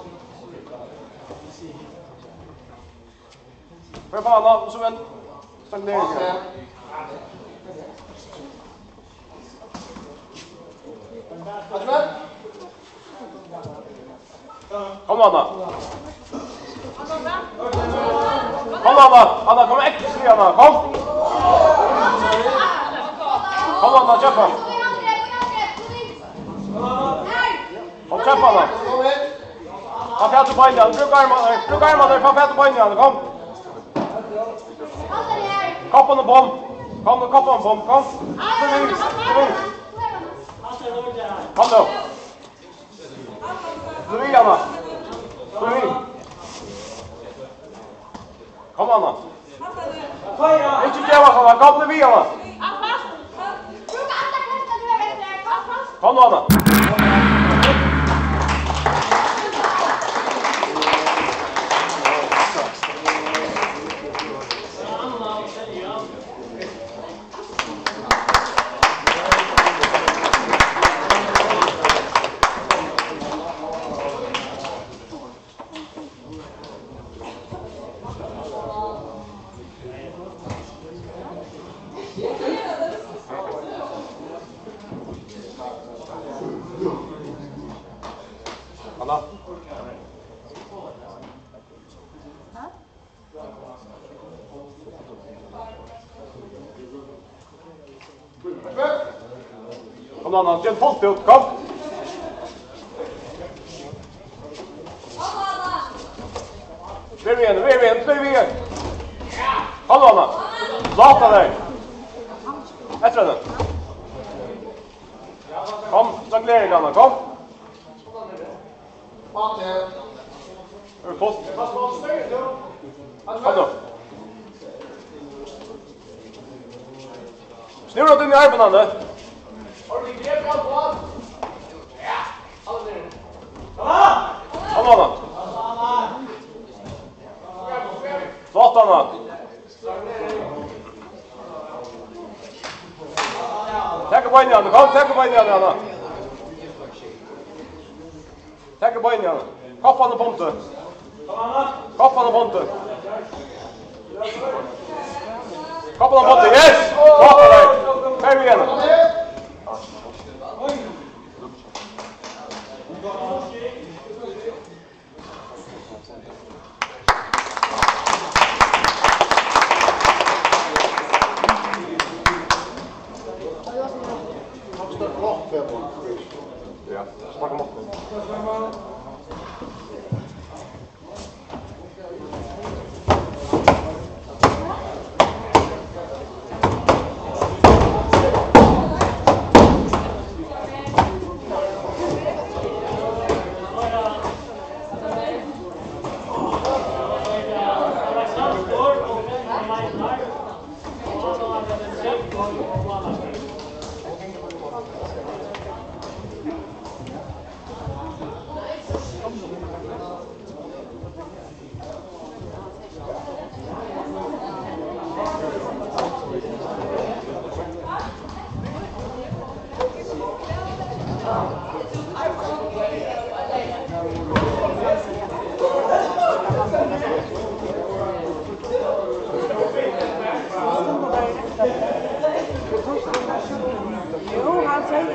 Speaker 2: För fan Anna, så väl. Stäng ner. Kom nu Anna. Kom Anna. Anna, kom extra Anna. Kom. Kom Anna, kämpa. Kom kämpa Anna. Ta färt på innan. Bruk armarna där. Ta färt på innan. Kom. Koppa och bom. Kom nu, koppa och bom. Kom. Kom då. Du Anna. Kom Anna. Inte jävla Anna. Kom nu vi Anna. Kom nu Anna. Anna. Kom Anna, gen fullt ut, kom. Vi igen. Hallå Anna. Lata dig. Efter den. Kom, jonglering Anna, kom.
Speaker 5: Water.
Speaker 2: Är du fast? Kom då. Snurra din i armen Anna. Kom Anna. Låt Anna. Tack på innan, kom tack på innan Anna. Tack på innan. Koppan och ponte. Koppan och ponte. Koppan och ponte. Yes! Bra där. Här igen. Ja, smak om.
Speaker 6: Jo, han säger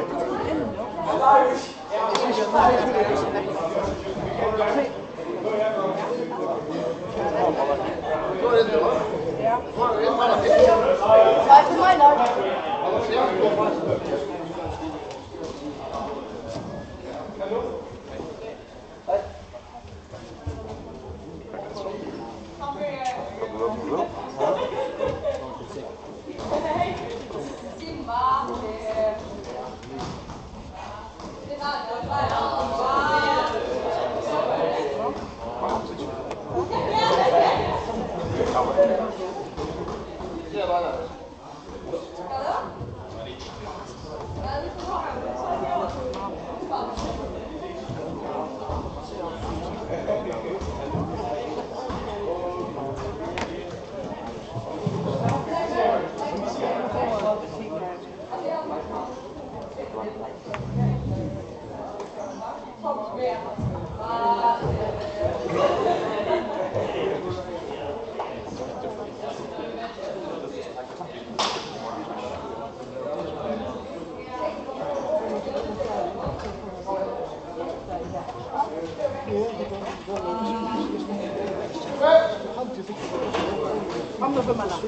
Speaker 6: Kom op mannen.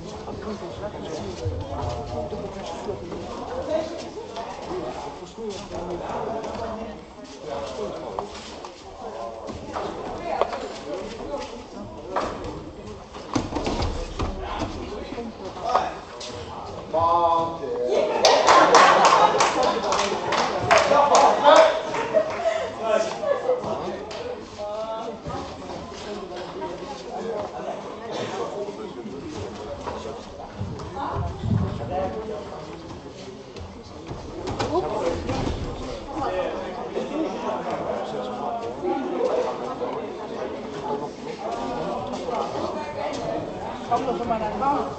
Speaker 6: Kom op mannen.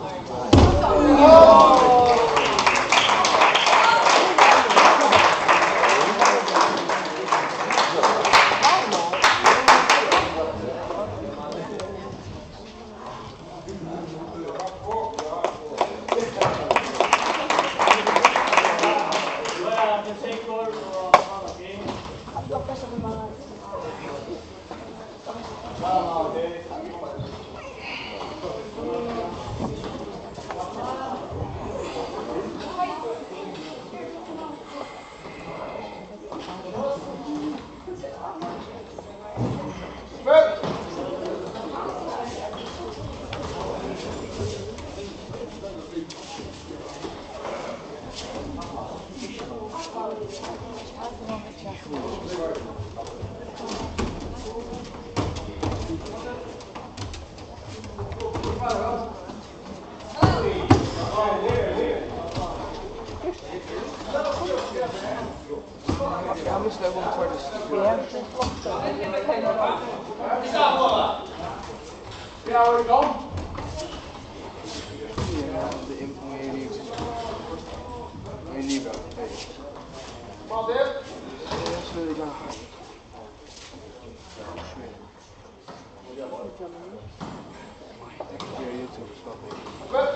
Speaker 1: Ja, we staan gewoon voor de stuur.
Speaker 5: Ja, hoor je dan?
Speaker 1: Ja, de informering. Niet wel.
Speaker 5: Wat is?
Speaker 1: Dat wil ik dan. Ik denk dat YouTube is wel beter.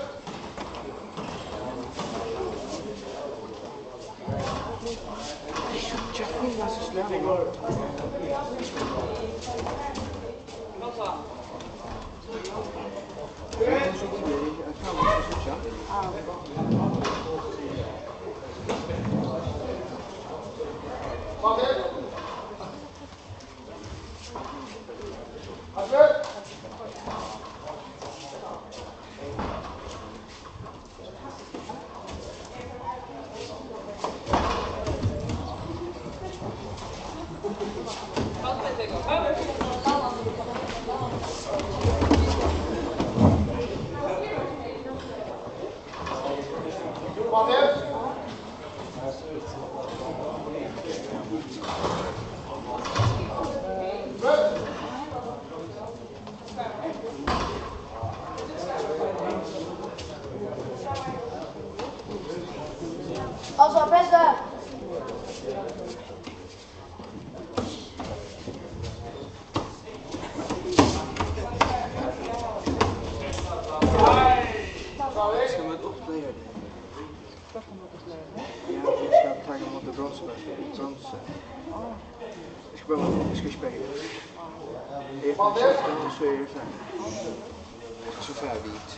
Speaker 1: Jeffrey was zo snel.
Speaker 5: Wat is? Wat is? Wat is?
Speaker 4: Also, besser.
Speaker 1: Ska man uppleva det? Ja, jag ska ta emot det bronsen. Jag ska spela. Det är faktiskt så är det så färdigt.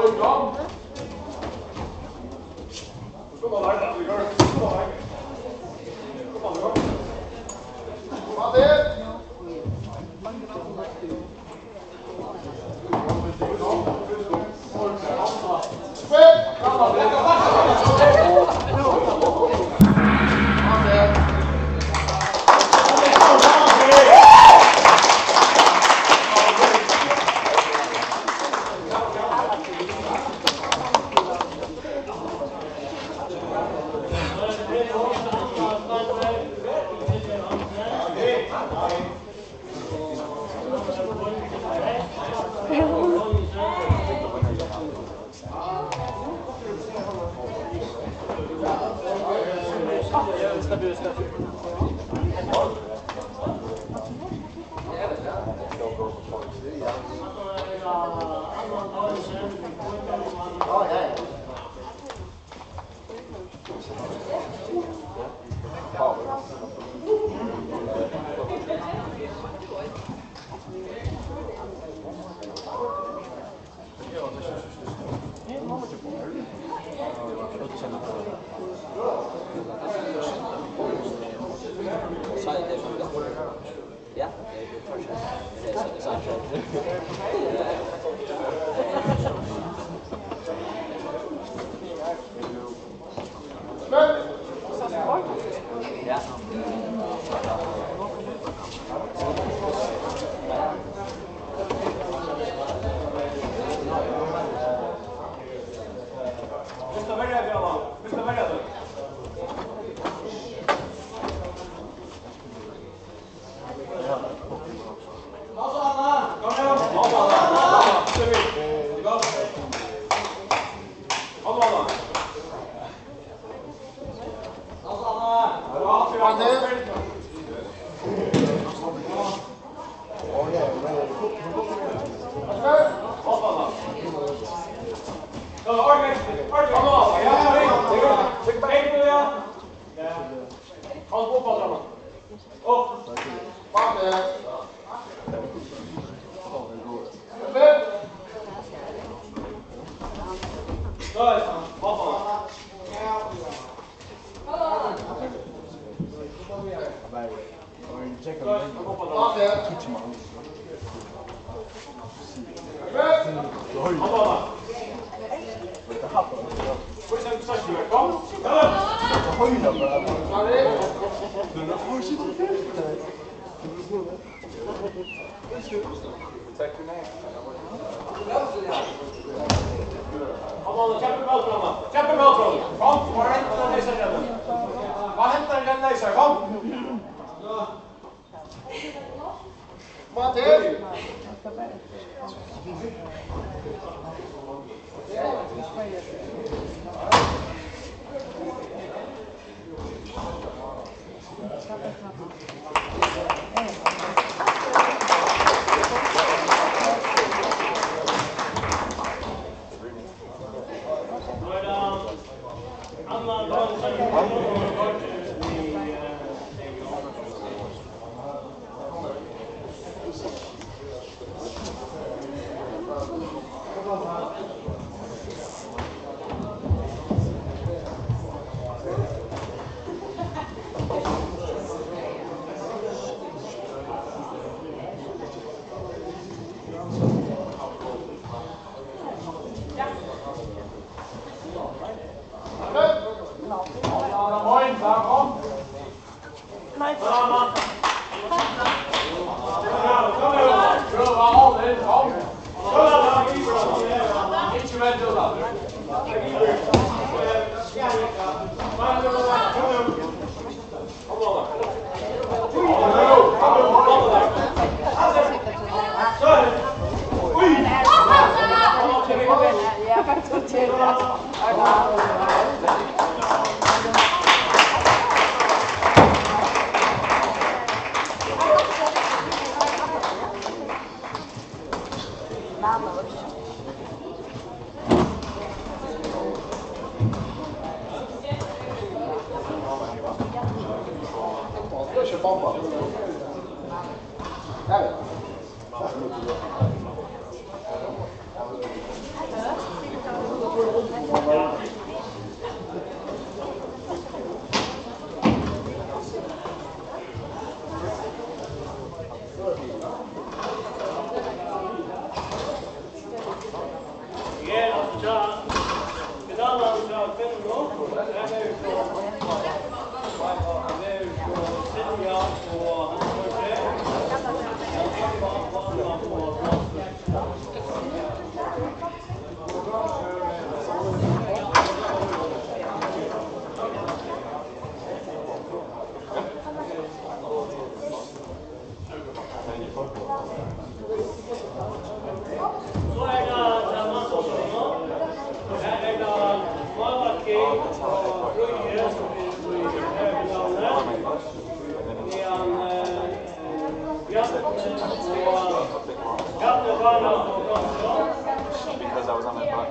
Speaker 2: Kom. Kom maar uit, Kom maar uit. Kom maar uit.
Speaker 5: Wat is? Spit!
Speaker 2: Kom maar, lekker wachten.
Speaker 7: Ja? Ja.
Speaker 2: Because I was on my butt.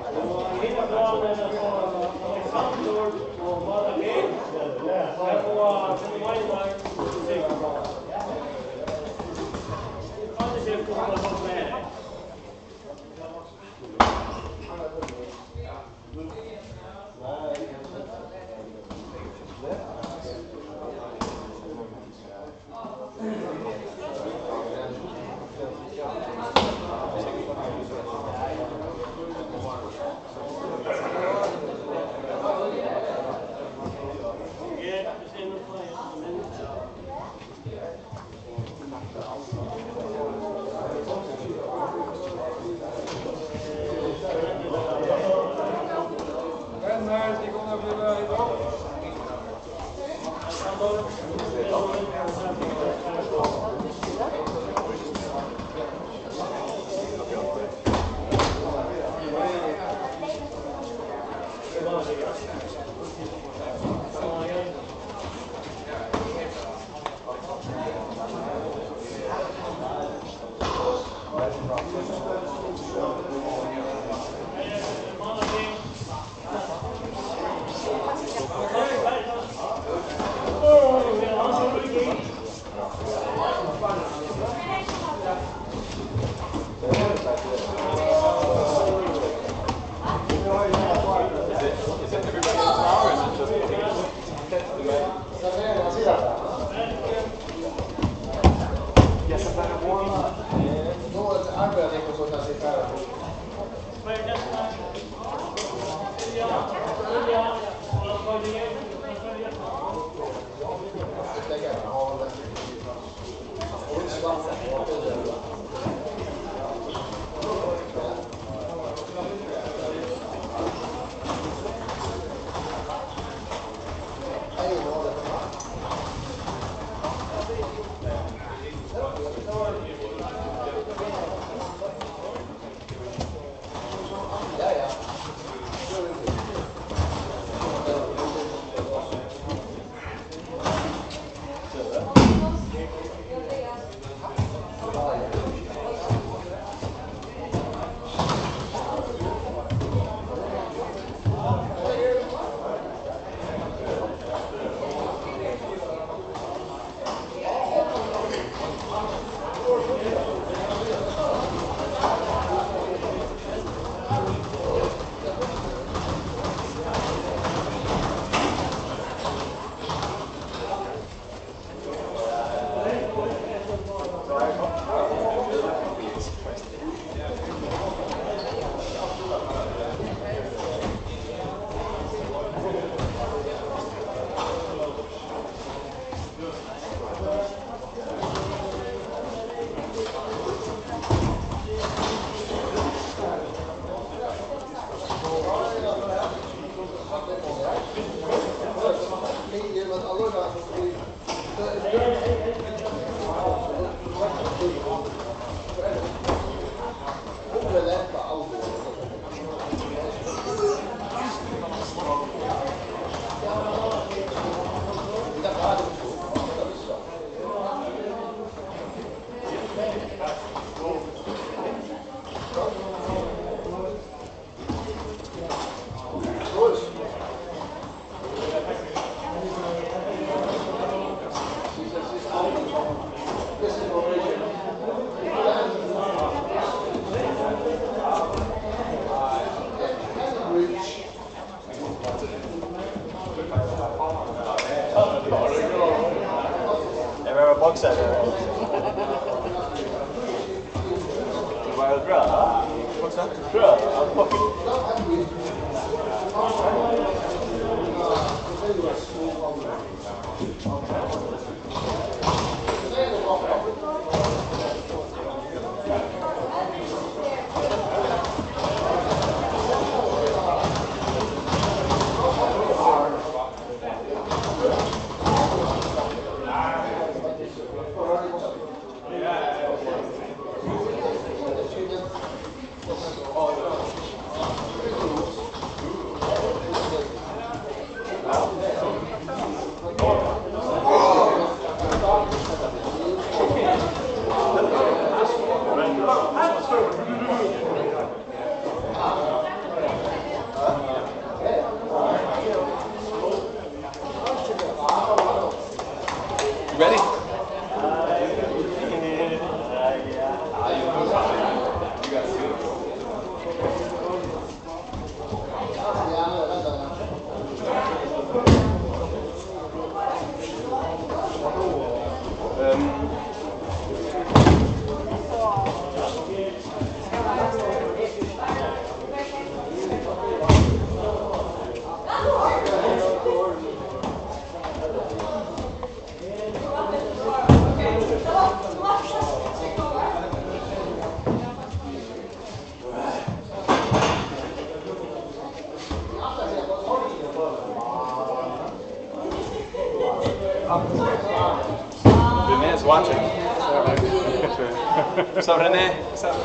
Speaker 8: What's up, René? What's up?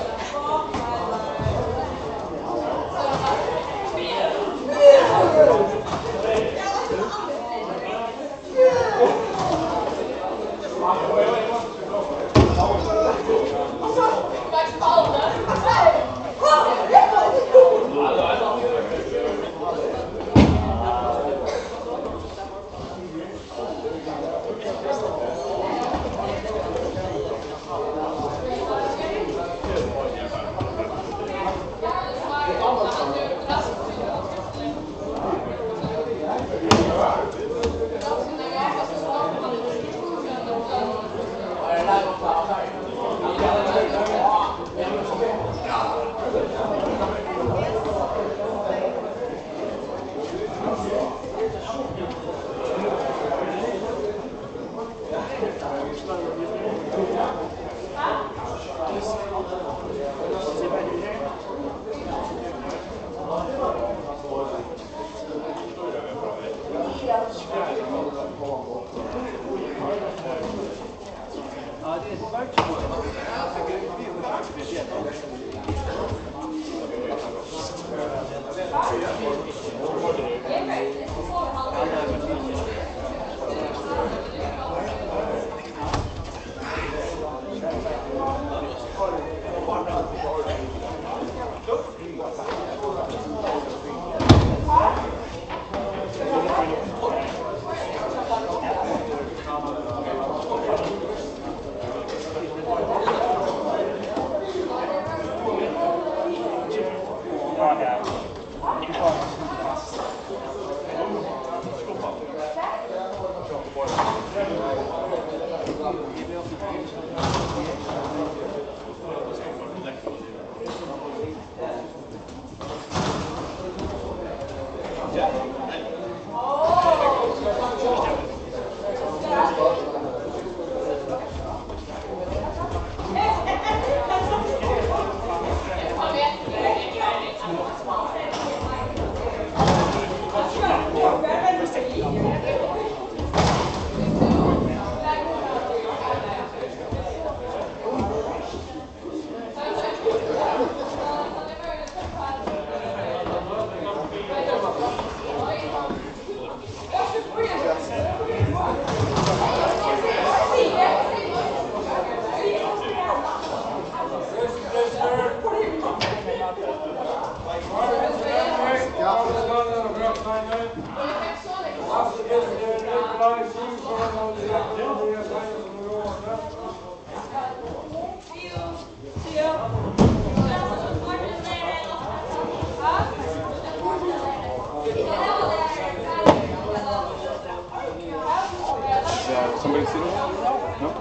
Speaker 9: Somebody sitting? No?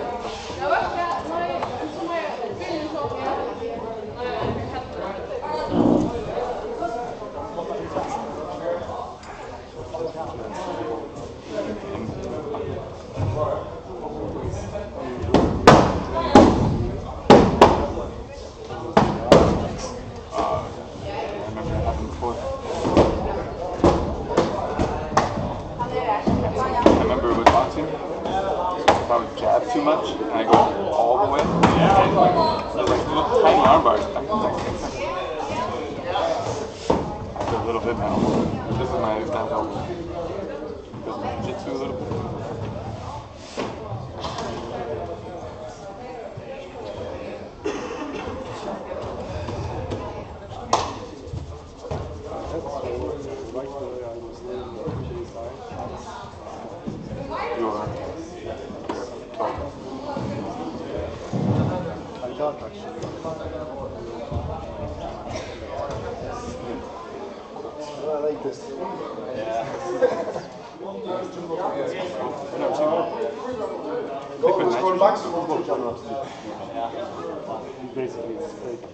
Speaker 9: I would jab too much, and I go all the way. And like little tiny arm bars. I feel a little bit now. This is my that helps. Because my jiu-jitsu a little bit.
Speaker 1: I like this.
Speaker 9: Yeah.
Speaker 1: Basically, it's fake.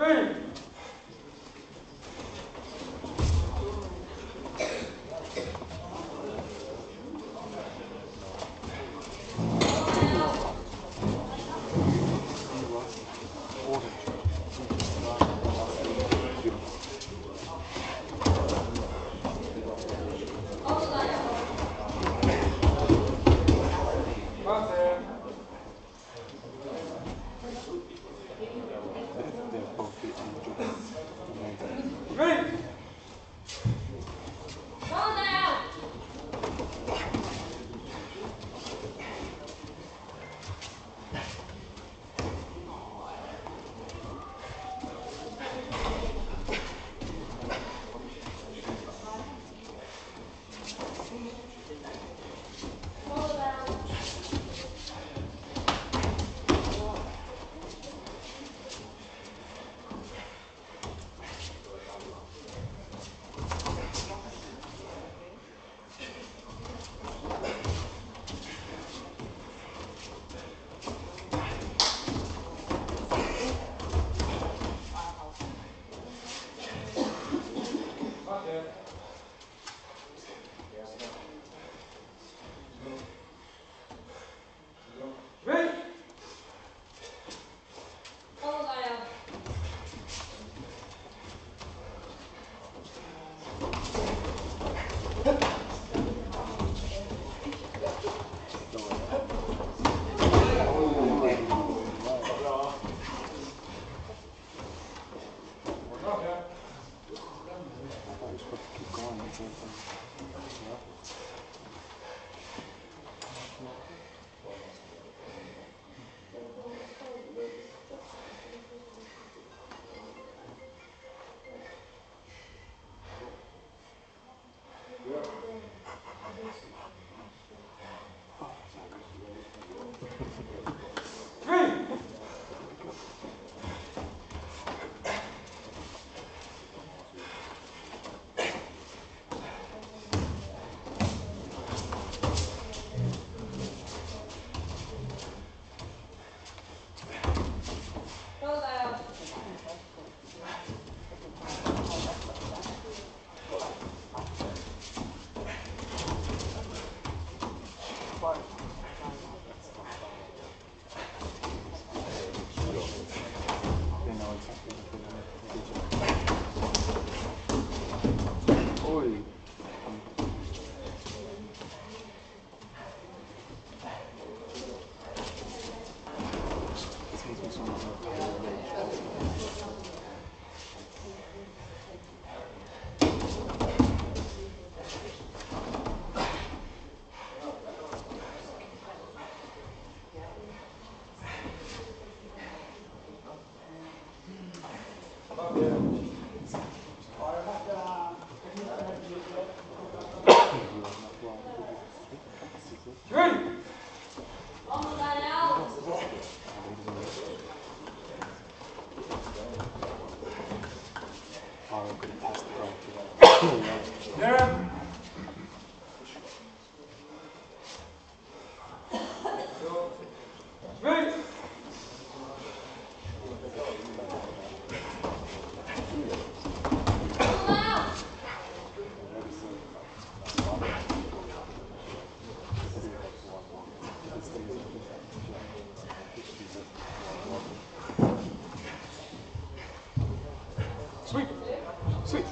Speaker 9: Sweep. Sweep.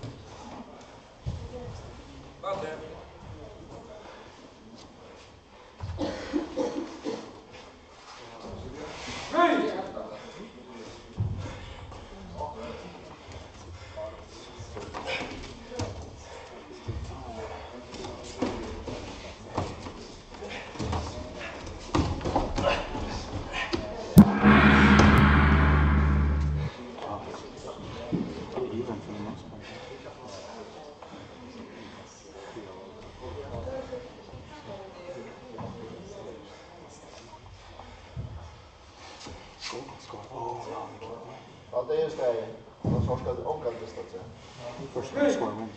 Speaker 1: Ja, det är just det. De som ska åka distansen.
Speaker 9: Först när score wins.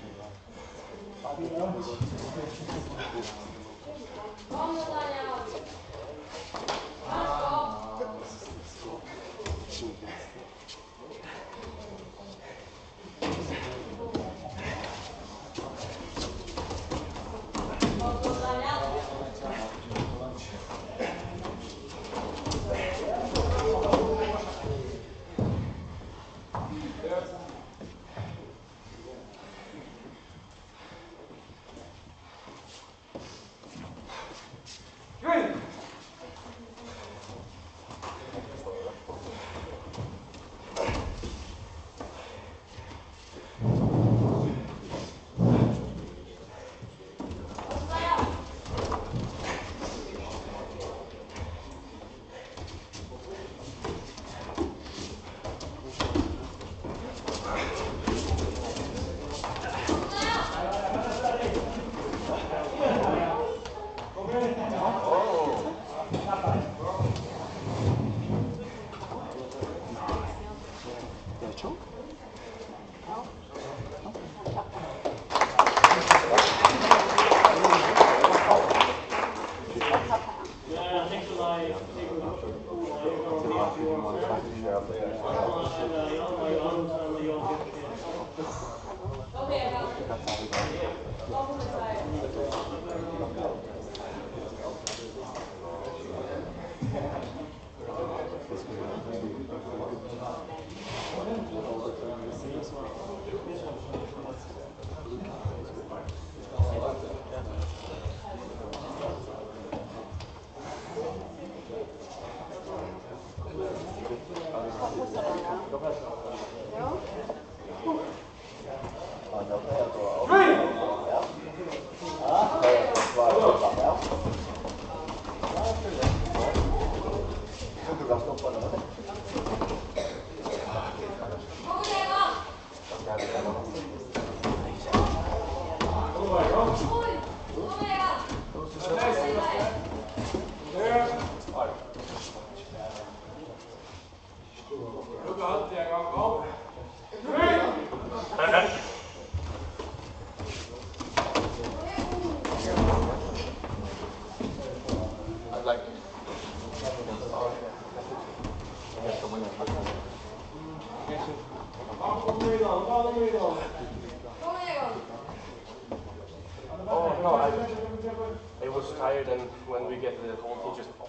Speaker 8: Oh no, I was tired, and when we get the home, he just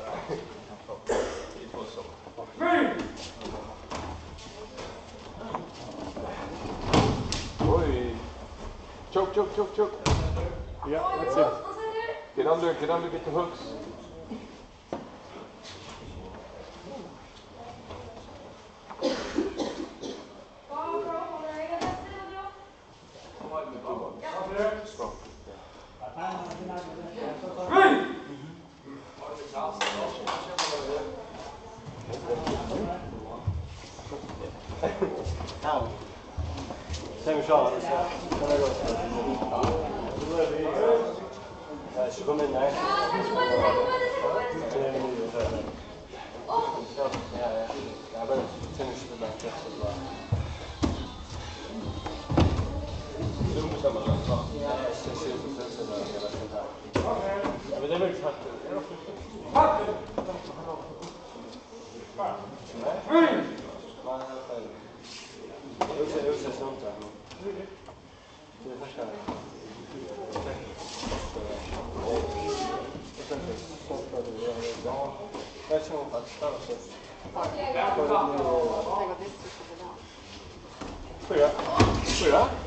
Speaker 8: it was so.
Speaker 9: Oi. Choke. Yeah, that's it. Get under, get the hooks.
Speaker 8: Same shot. She come in there. Yeah. I better finish the back as well. Men det är väl klart. Eu sei sånt där. Det är första. Jag tror faktiskt Fyra.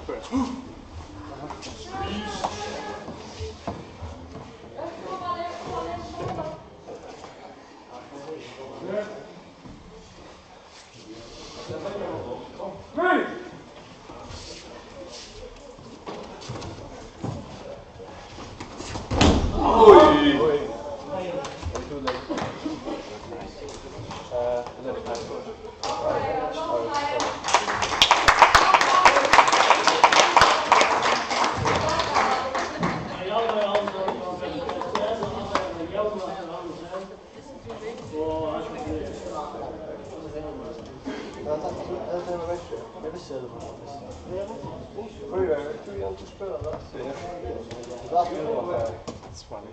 Speaker 8: It's funny.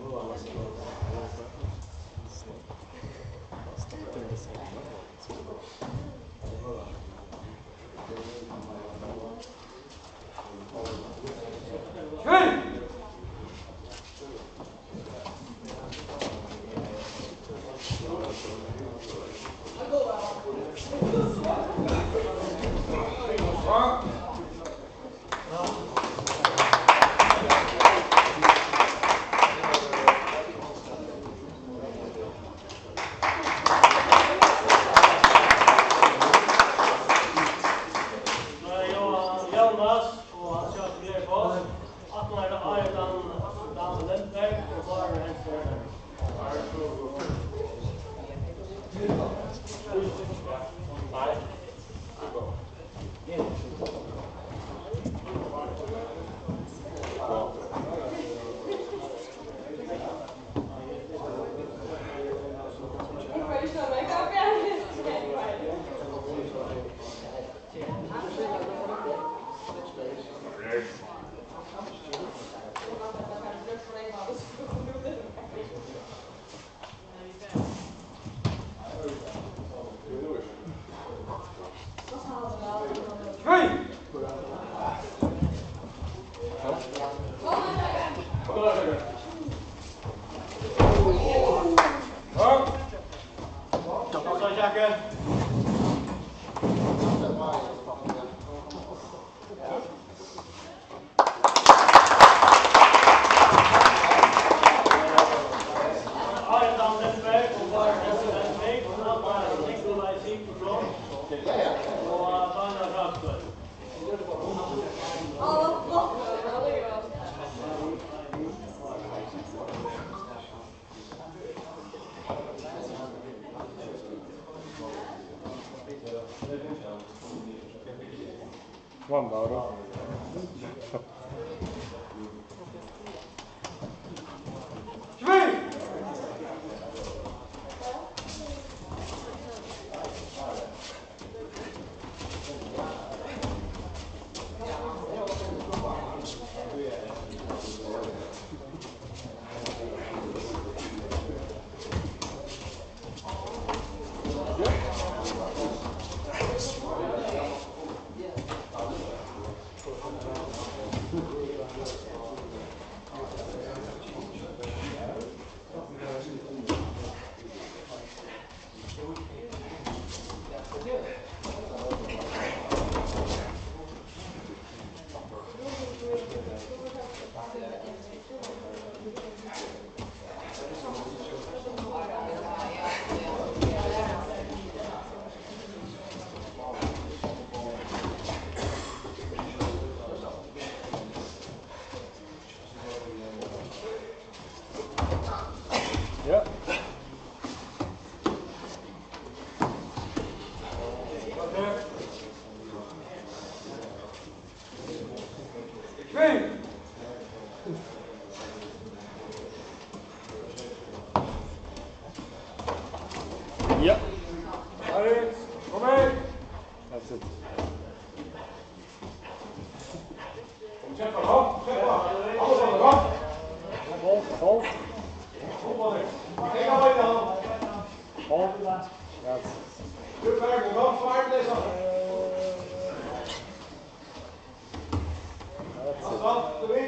Speaker 8: Come on, Mauro. Yep. Yep. That's it. Hold. That's
Speaker 3: Good back, go fire this up. Stop, three.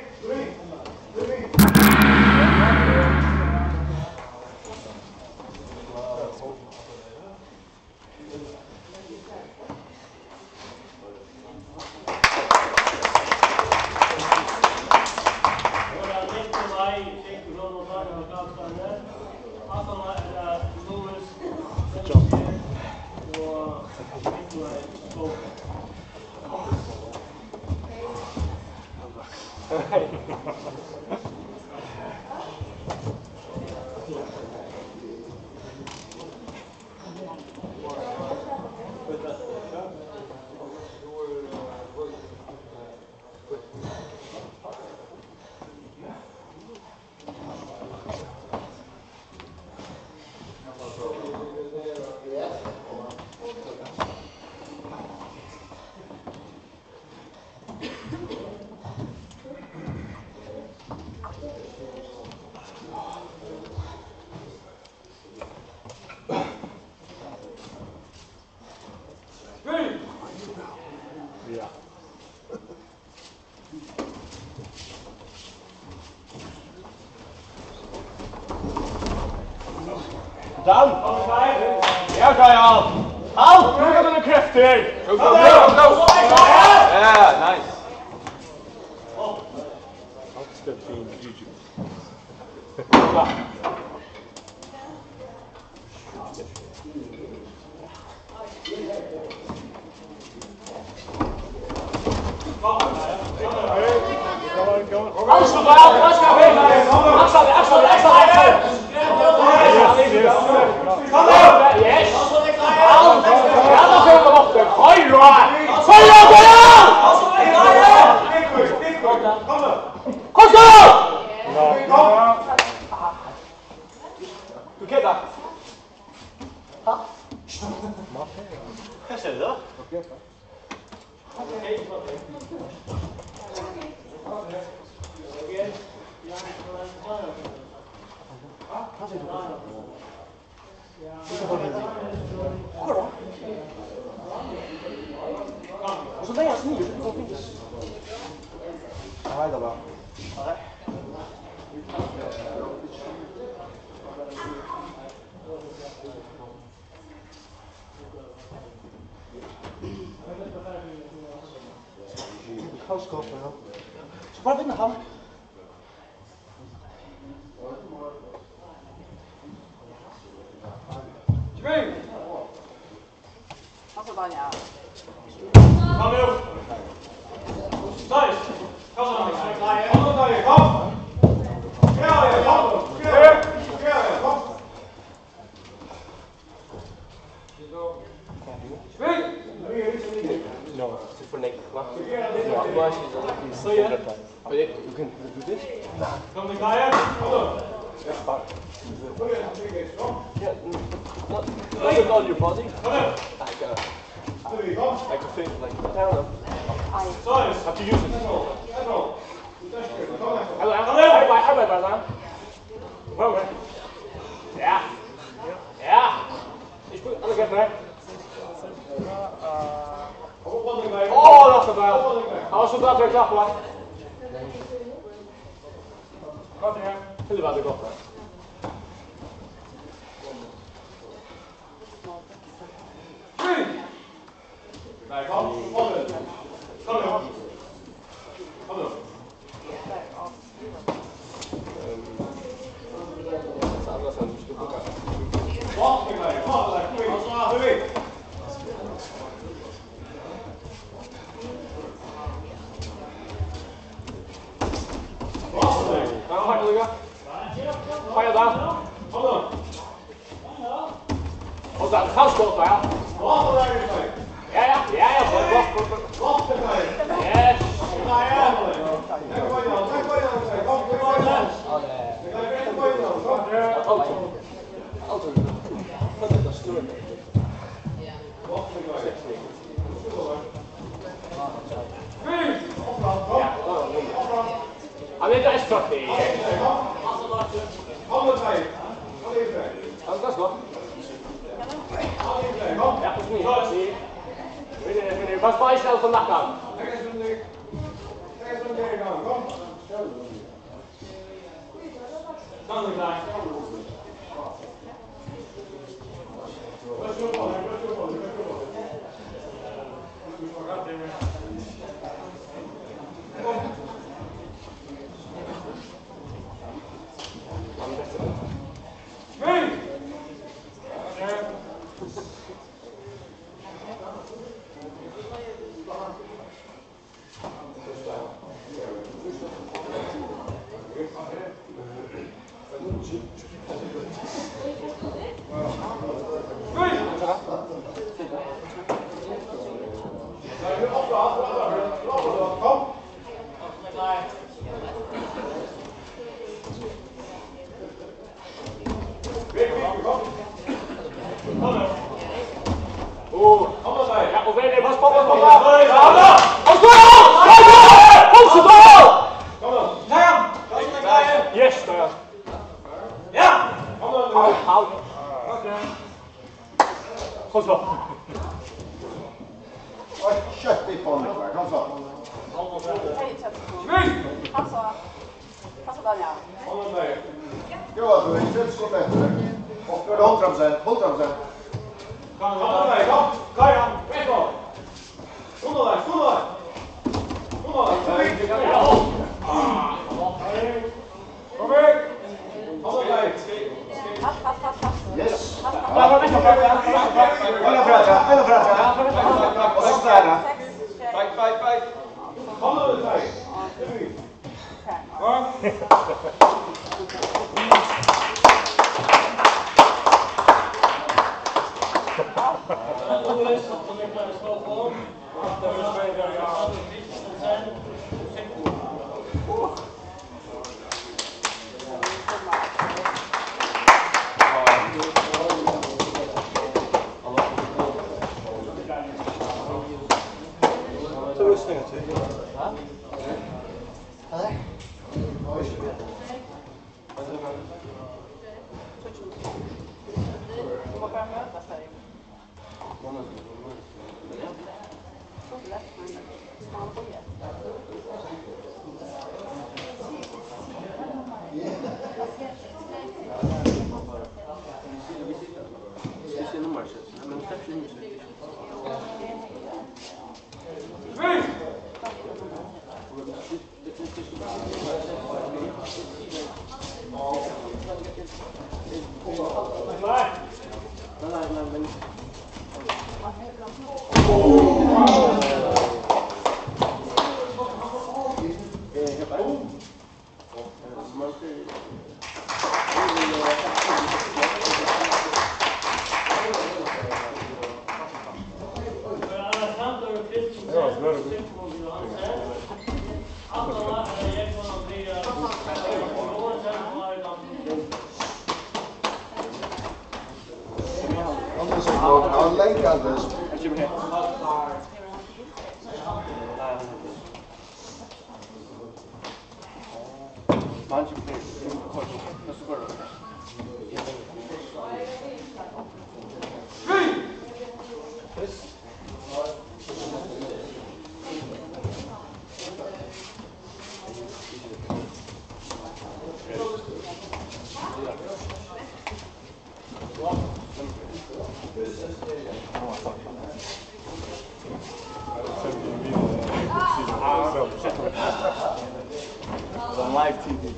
Speaker 8: yeah.
Speaker 2: Down! Ja, Kyle! Out! Look at the craft there!
Speaker 9: Go! Yeah, nice.
Speaker 8: That's the team, Juju. Go on.
Speaker 1: House now. Så bare vind ham.
Speaker 2: Spring!
Speaker 6: Og så bare ja.
Speaker 2: Kom nu! Støjs! Kom så, nej, kom! Skær jer, kom! Skær jer, kom! Spring!
Speaker 8: No, it's for next one. No, otherwise
Speaker 2: So yeah.
Speaker 8: Oh, yeah, you can do this?
Speaker 2: Kom nu, Kaja! Kom nu!
Speaker 8: Yeah, not with all your body.
Speaker 2: Kom nu!
Speaker 8: I can feel like down.
Speaker 2: Støjs!
Speaker 8: Have to use it.
Speaker 2: Ja! Ja! Ich bin alle gleich rein. Oh, dat is wel. Als we dat weer klappen. Kom hier. Jullie waren er hè? Nee, kom. Kom nu. Kom nu. Kom nu. Wacht even. Wacht even. Kom maar. Beweeg. Gaan we hartelijker. Ga je dan? Kom dan. Wat dan? Gaan stoppen, ja? Wacht even. Ja. Wacht even. Yes. Alleen de extra thee. Handen erbij. Dat is wat. Ja, dat is niet. Meneer, was bij snel vandaag aan. Dan de klaar.
Speaker 1: I'll link on this.
Speaker 9: On live TV.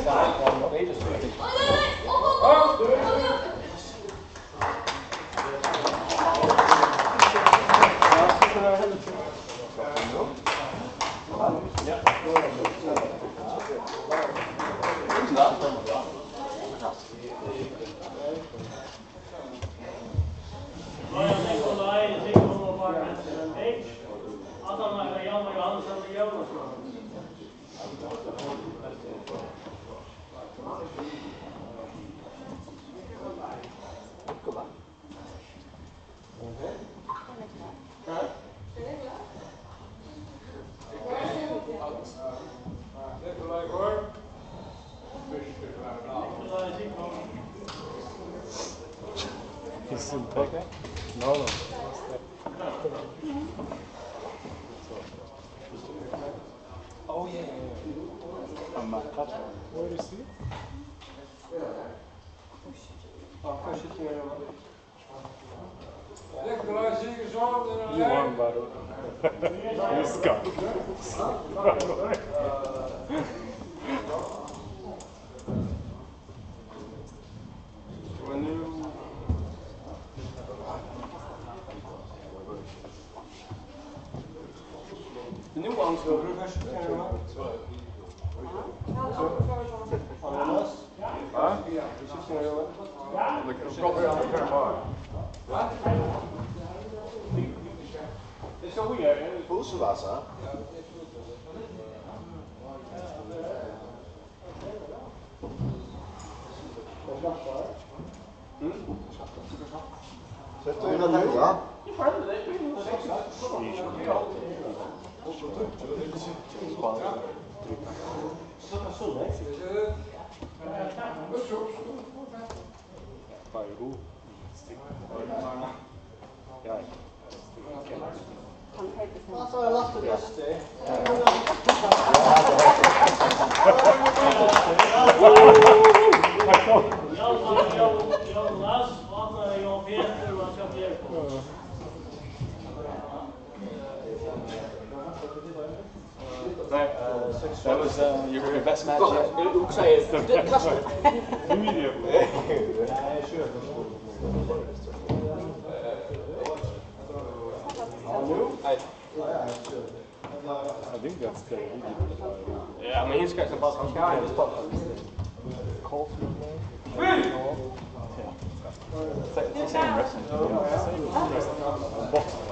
Speaker 9: He's in back? No, no. Oh yeah, I'm cut. Where is he? You won, Baro. He's gone.
Speaker 8: The new ones go.
Speaker 2: Det är så weird.
Speaker 1: Bussenwasser. Sätter du den här? Ja.
Speaker 3: That's why I lost it yesterday.
Speaker 9: That was your best match yet? Immediately. I think that's the
Speaker 8: Yeah, I mean he's got some buzz on guy.
Speaker 9: call to play. It's like the same wrestling. Boxing.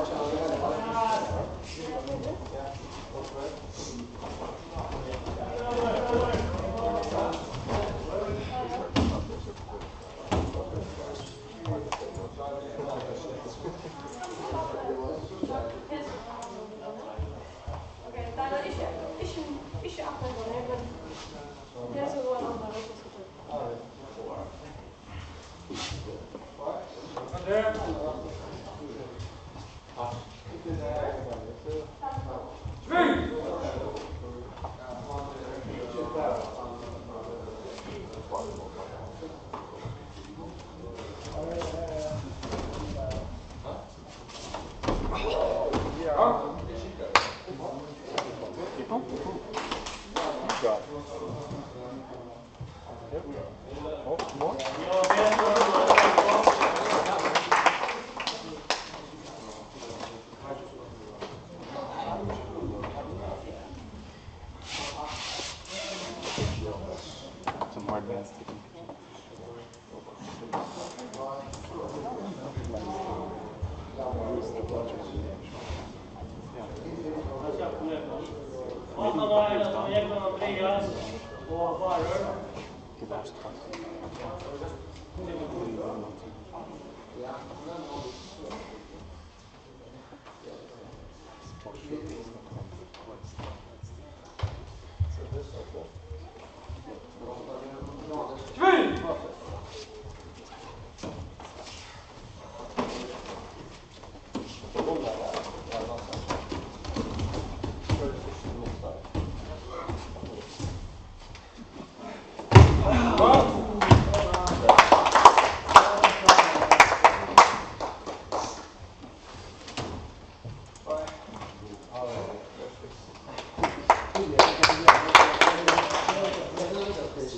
Speaker 9: Some more advanced technique.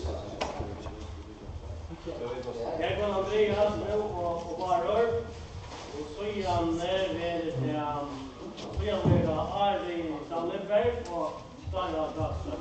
Speaker 10: Jag kan Andreas nu och Barrör. Och så är han med Arvid Sandberg och Stanna Brassler.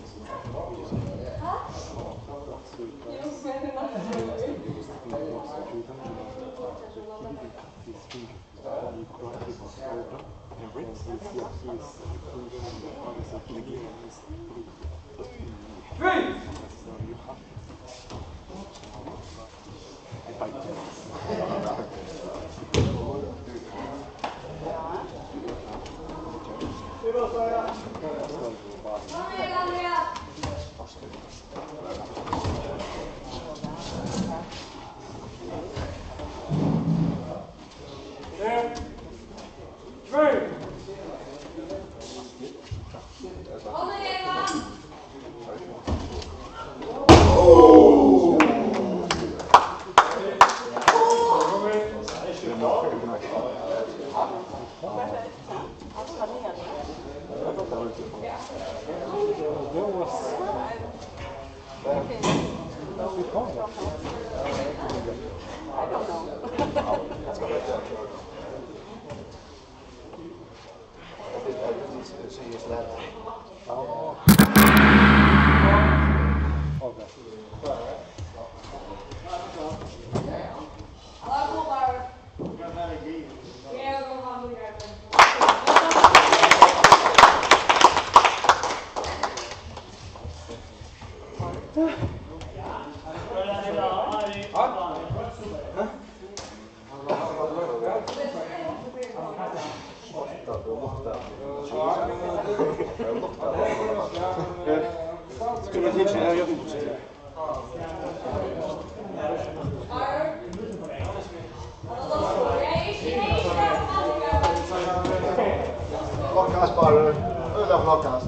Speaker 1: Lockast bara, över lockast.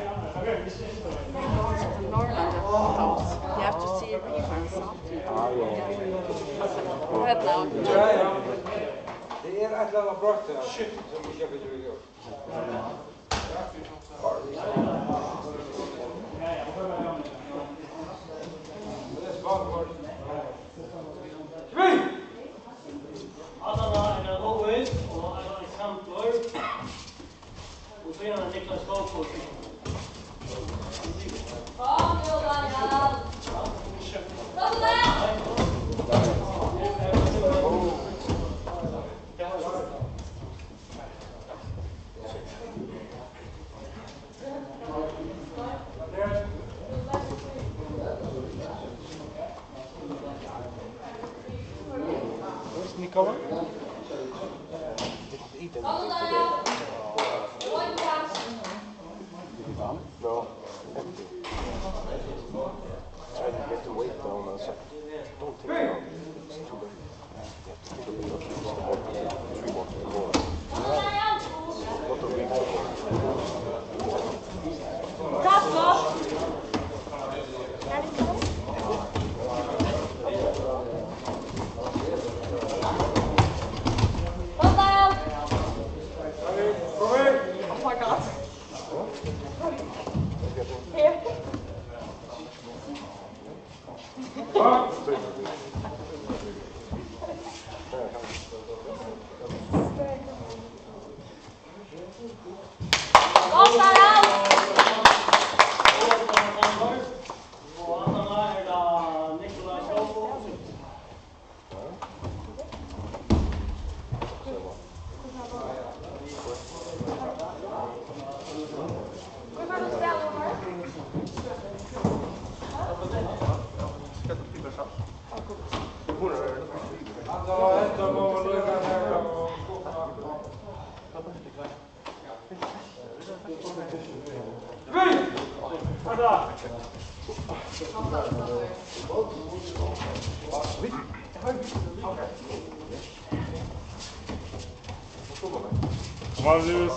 Speaker 6: You have to see a reverse after.
Speaker 5: Det är ett annat brott som vi köper till igår.
Speaker 10: Alla är Owen och Alexander. Och så är han Niklas Karlsson.
Speaker 4: Kom, Daniel! Kom där!
Speaker 8: Nicola?
Speaker 4: Kom, Daniel! One pass!
Speaker 8: No, empty. Try to get the weight down and so don't take it out. It's too big. You have to take the 3 walks before. What the week before.
Speaker 4: Oh my god. Here.
Speaker 9: Come on, Lewis.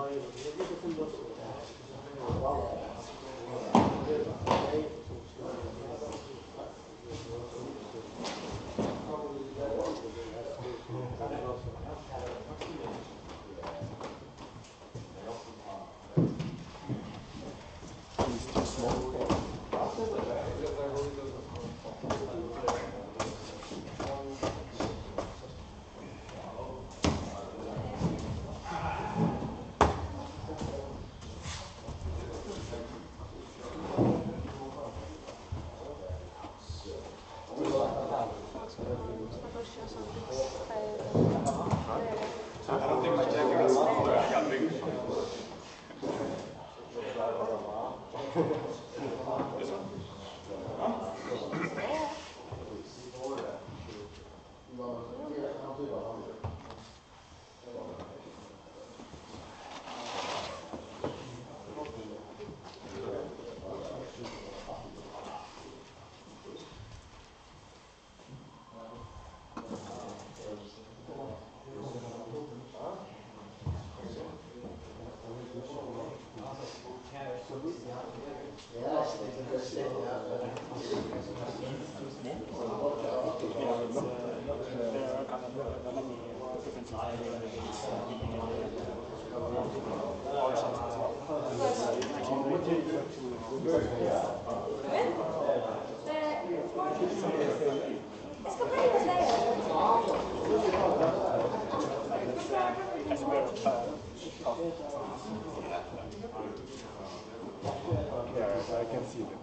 Speaker 9: I don't think my jacket is smaller. I got bigger. This one? Yeah, I can see them.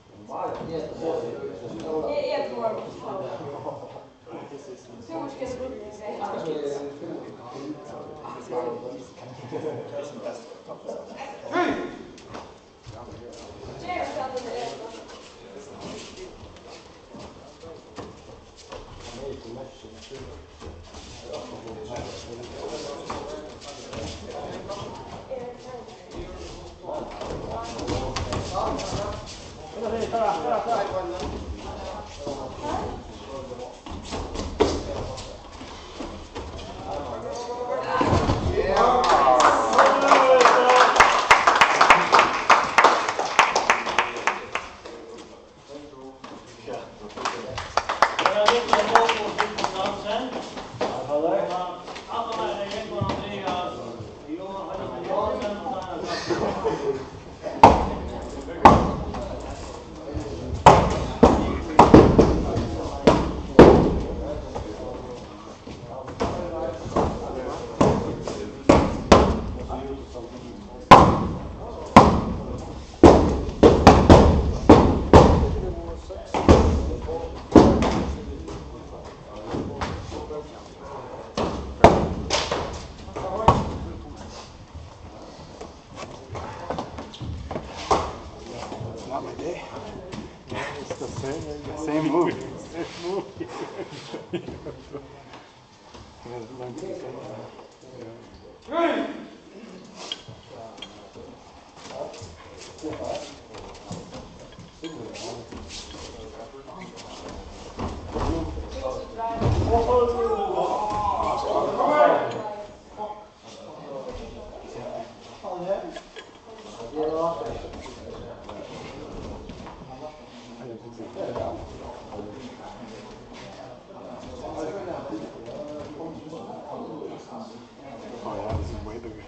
Speaker 9: Same move. Oh yeah, this is way bigger.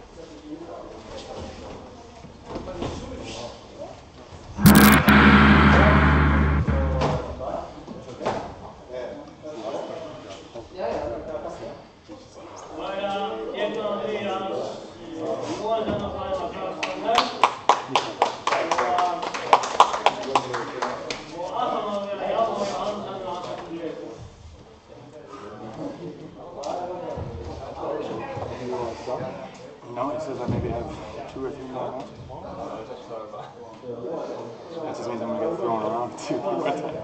Speaker 9: No, it says I maybe have 2 or 3 more. That just means I'm going to get thrown around 2 more times.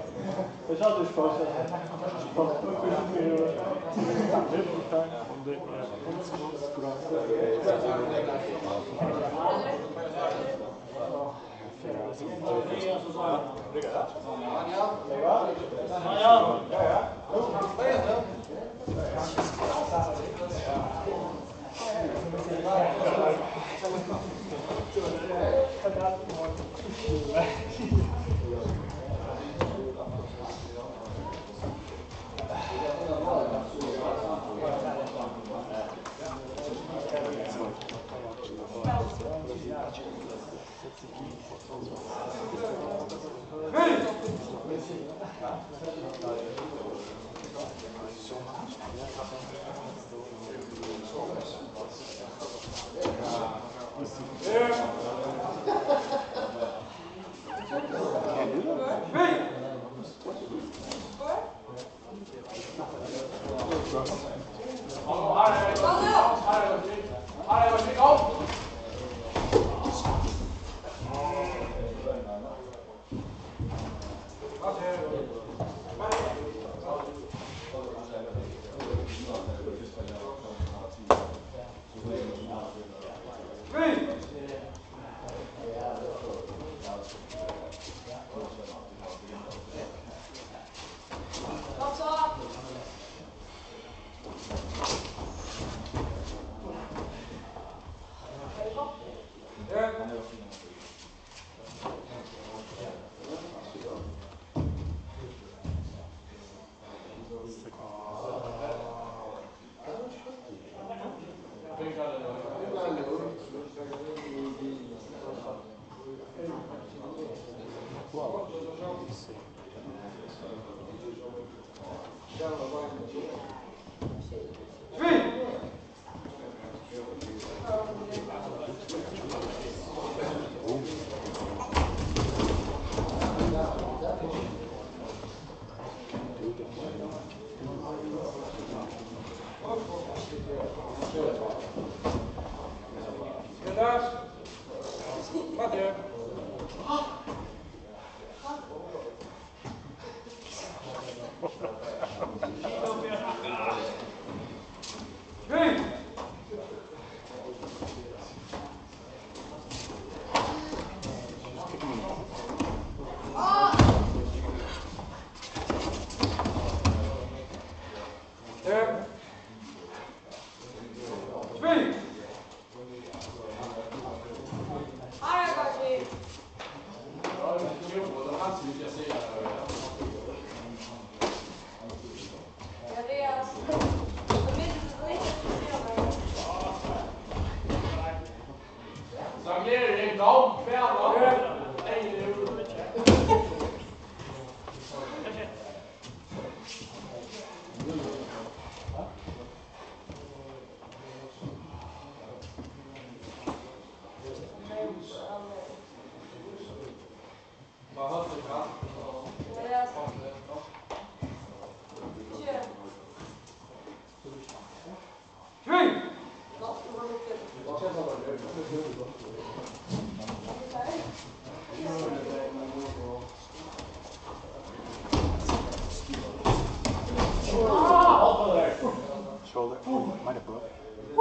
Speaker 8: Shoulder. Might have broke.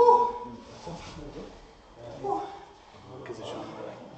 Speaker 8: Because it's shoulder.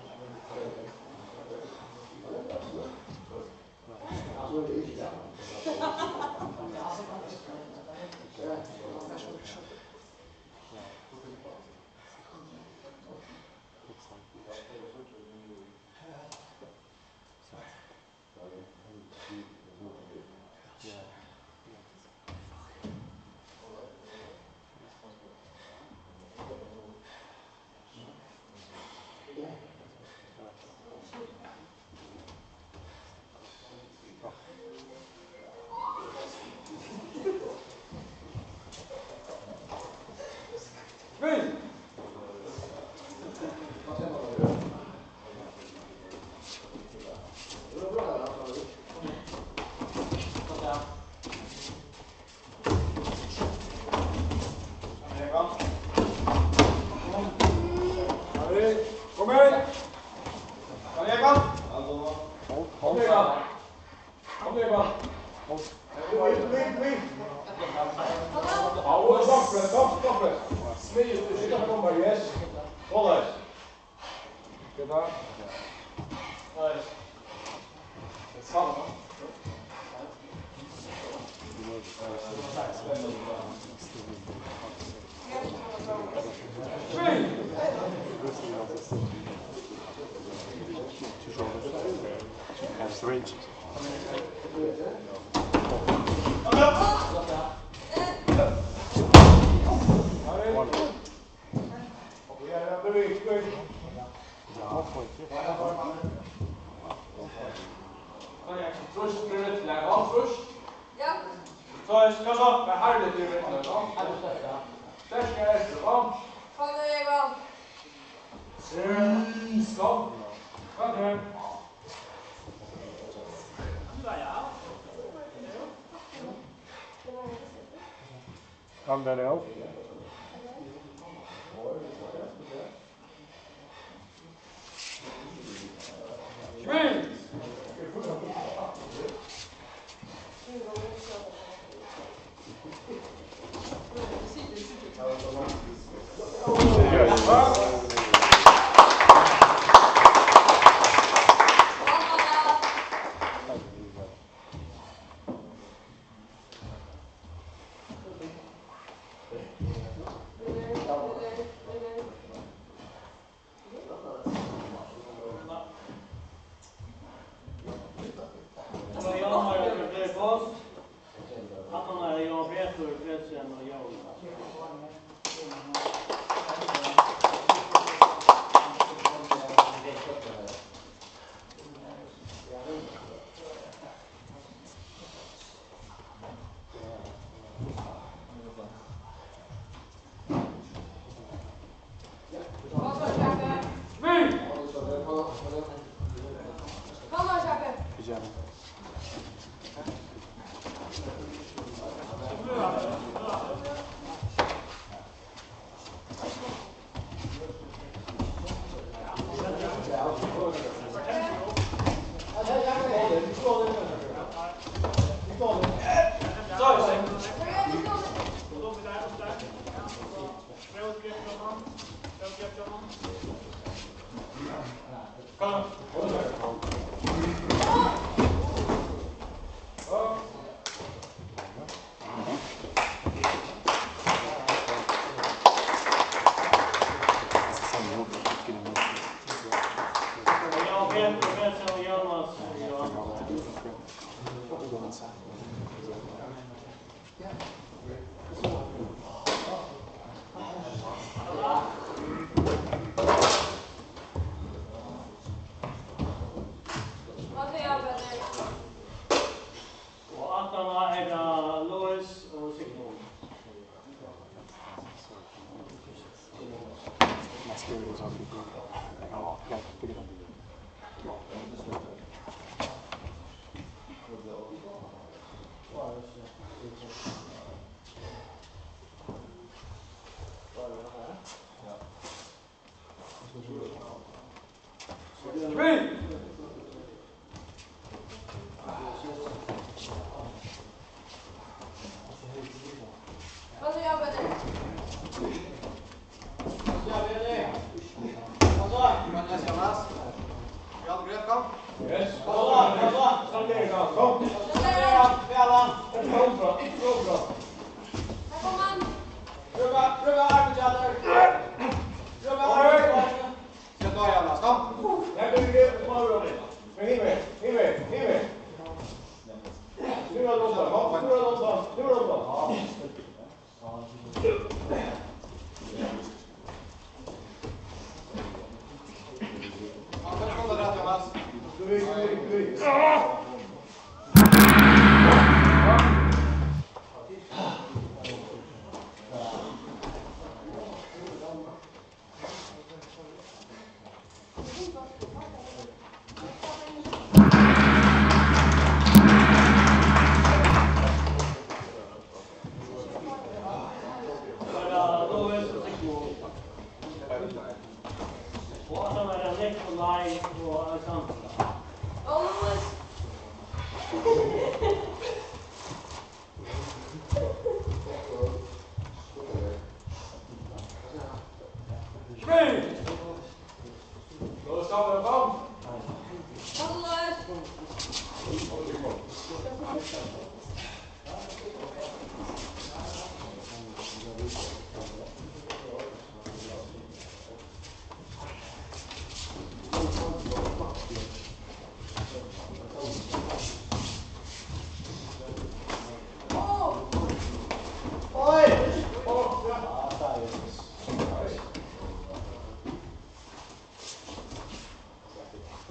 Speaker 8: Range.
Speaker 5: One. Trus, Brunnet, lag om, Trus.
Speaker 4: Ja.
Speaker 5: Så, kom så, hvad har du det, Brunnet? Stærkere, kom.
Speaker 4: Kom nu, Egon.
Speaker 5: Kom. Kom her.
Speaker 8: Kom der op.
Speaker 5: Spil!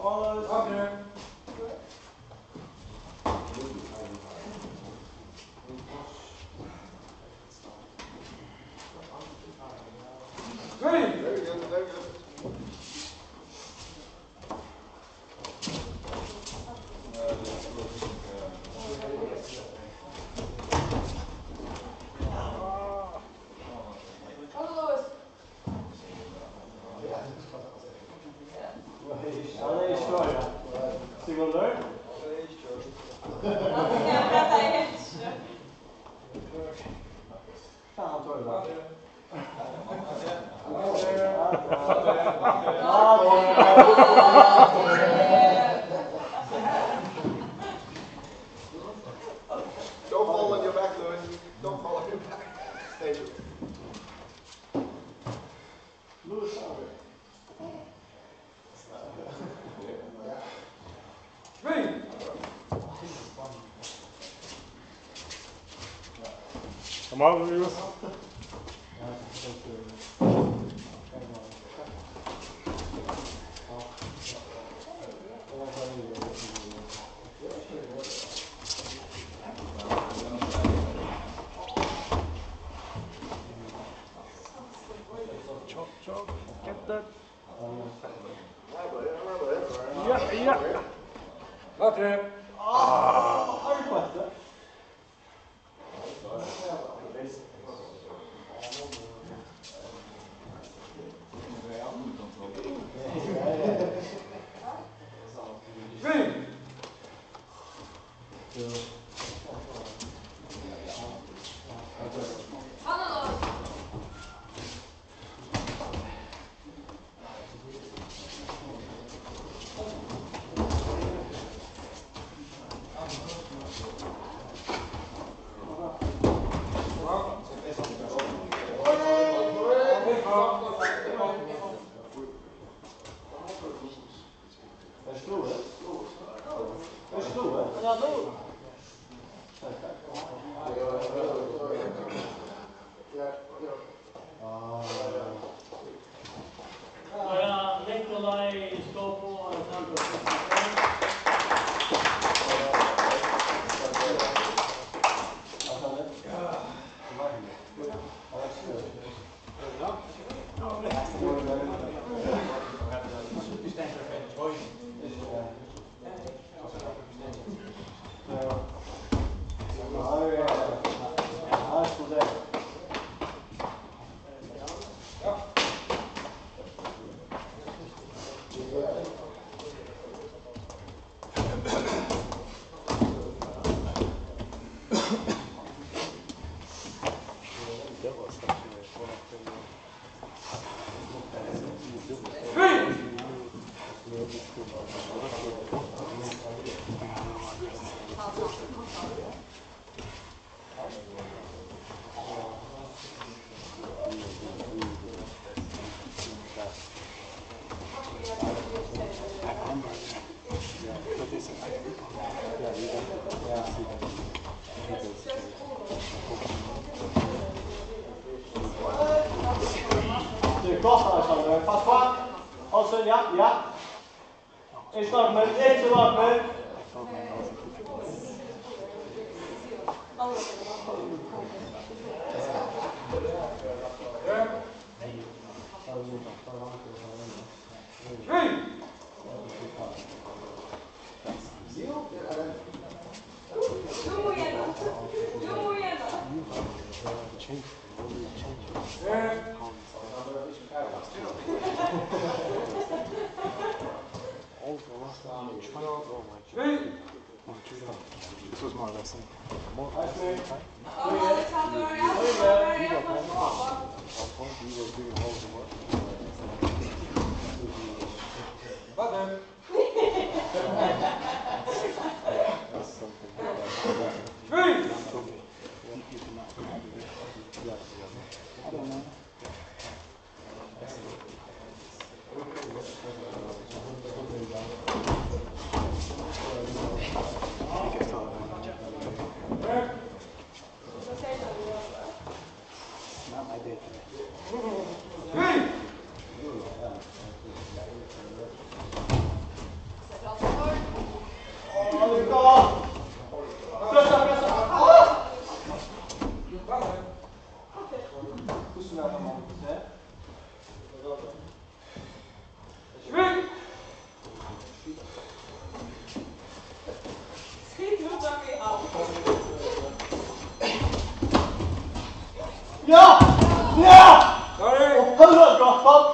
Speaker 5: Don't fall on your back, Louis. Don't fall on your back. Thank you.
Speaker 8: Come on, Lewis. Chop, get that. Yeah.
Speaker 5: Not him.
Speaker 10: Nikolai Stopo on Pas qua. Olsen, ja. Eén slagpunt.
Speaker 8: This was my lesson.
Speaker 10: Not my day. Ja! Ja! Hallo, Gott!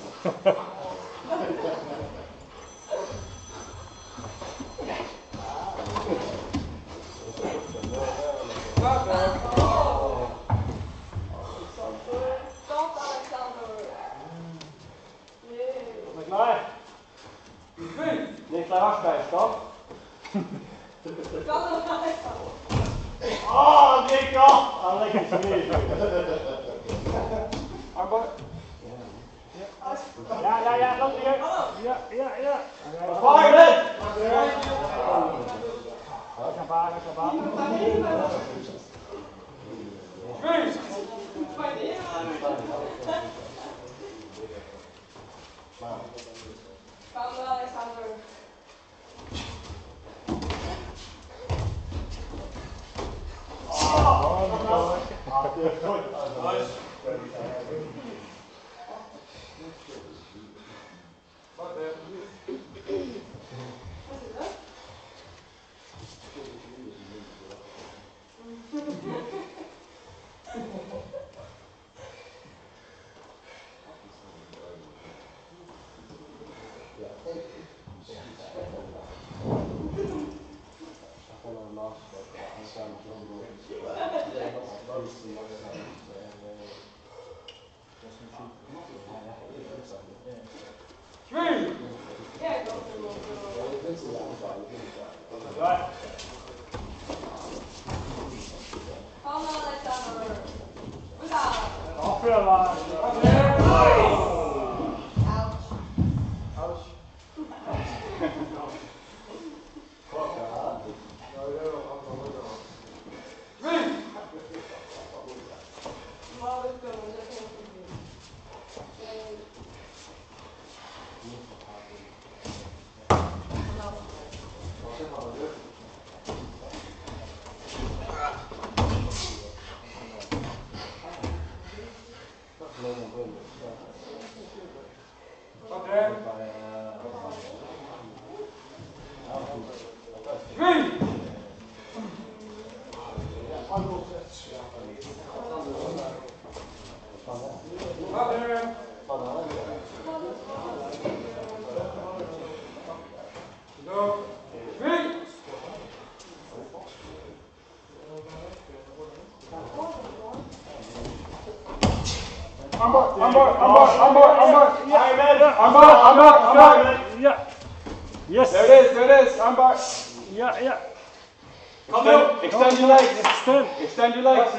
Speaker 10: Niklas Harsberg, stopp. Åh, Niklas! Han lägger sig ner.
Speaker 2: Armbåg.
Speaker 10: Ja, låt det gå. Ja.
Speaker 2: Fire det!
Speaker 10: Jag kan bara.
Speaker 4: Alexander.
Speaker 10: Yeah. Yes.
Speaker 2: There it is. Armbar.
Speaker 10: Yeah.
Speaker 2: Come on. Extend your legs. Extend your legs.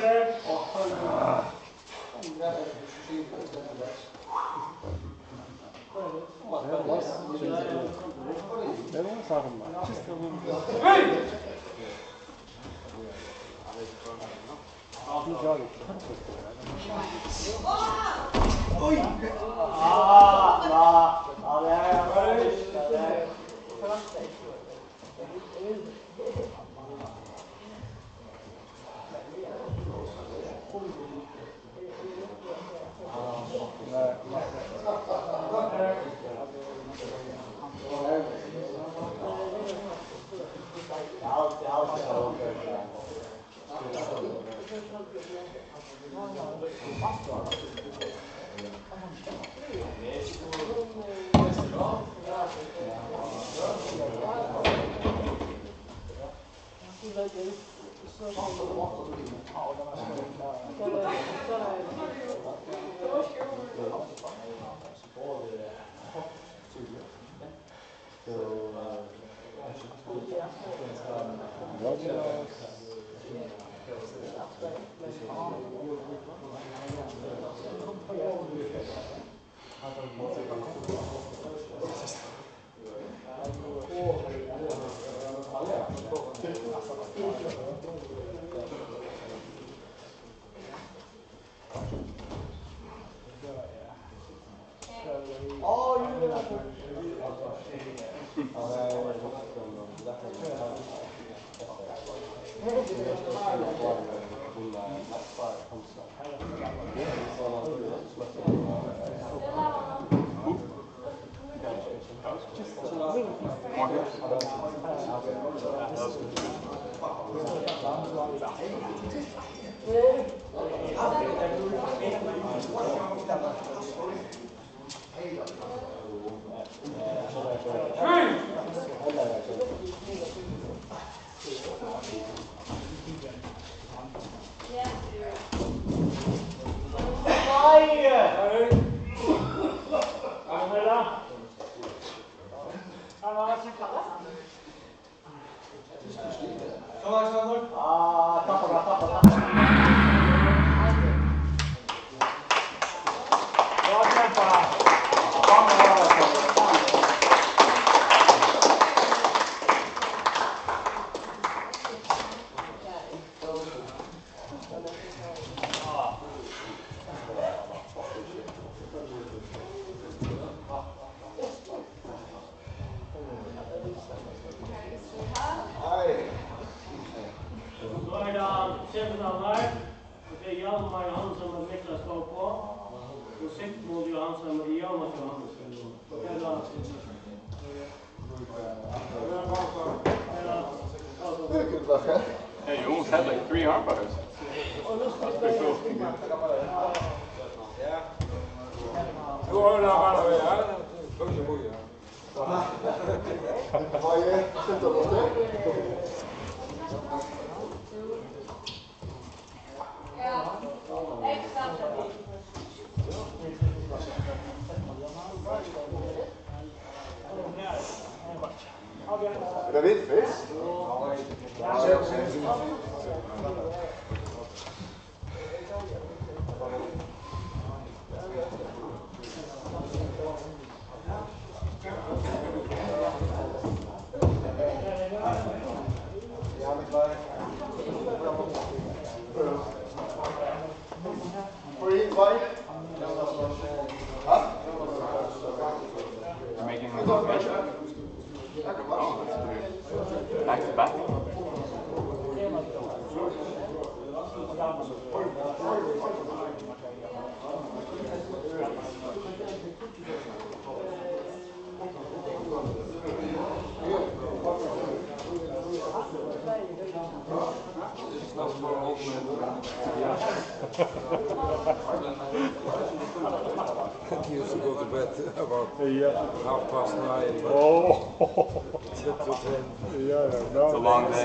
Speaker 2: More hips.
Speaker 9: Hey, you almost had like 3 armbutters. That's pretty cool.
Speaker 1: Dat weet je, vis?
Speaker 9: You're making like a fish? Oh, that's weird. Back to back?
Speaker 8: He used to go to bed about 9:30.
Speaker 11: Oh,
Speaker 8: To 10.
Speaker 11: yeah, no.
Speaker 9: It's a long day.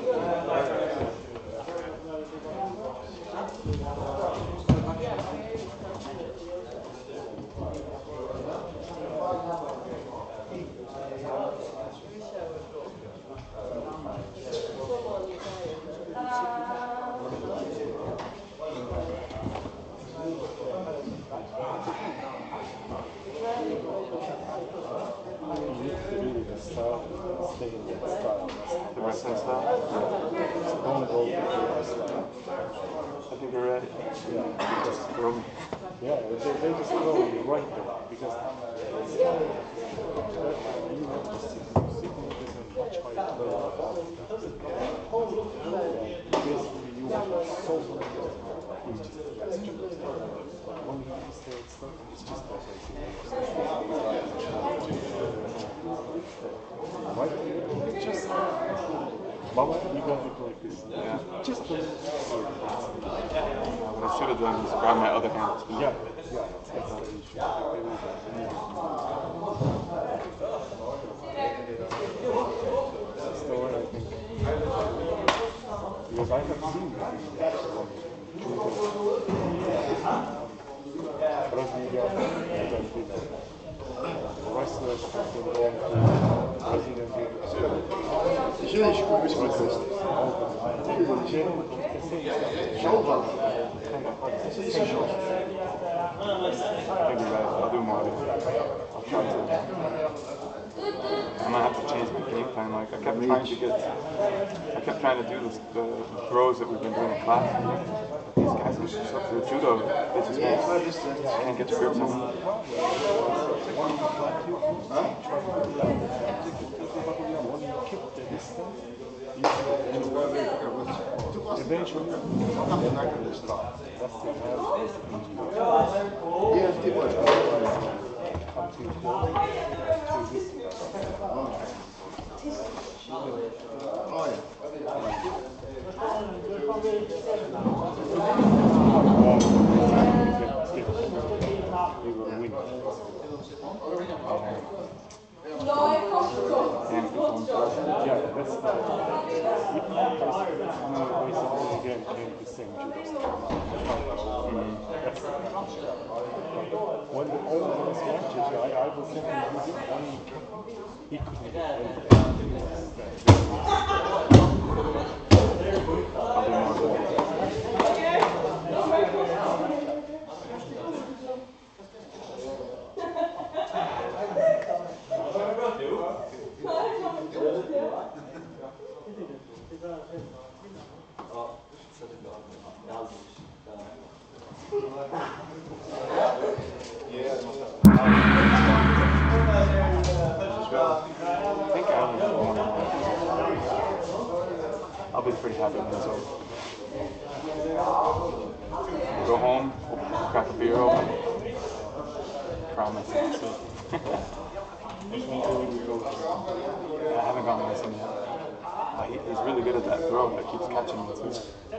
Speaker 11: Stay in that style.
Speaker 9: The wrestling style?
Speaker 11: Don't go with the wrestling.
Speaker 9: I think you're ready.
Speaker 11: Yeah,
Speaker 9: Just throw me.
Speaker 11: yeah, they just throw you right there because you have to sit is a much higher level of basically you are so you just when you stay at stuff, it's just that right? Just Mama, you got it like this.
Speaker 9: Yeah.
Speaker 11: Just a little.
Speaker 9: What I should have done is grab my other hand.
Speaker 11: Yeah, that's how you should. That's the way I think. Because I have seen wrestlers have been going to Brazilian
Speaker 1: Jullie is goed geweest.
Speaker 9: Thank you guys. I'll do more of it. I'll try to. I might have to change my game plan. Like I kept trying to do the throws that we've been doing in class. These guys are just up to judo. They just can't get grips on them.
Speaker 11: Eventually,
Speaker 1: Oh ja.
Speaker 11: Yeah, that's the basically again came the same judo style. That's when the all those matches, I was thinking he couldn't get
Speaker 9: I'll be pretty happy when it's over. Go home, crack a beer open. Promise. I haven't gone against him yet. He's really good at that throw that keeps catching me too.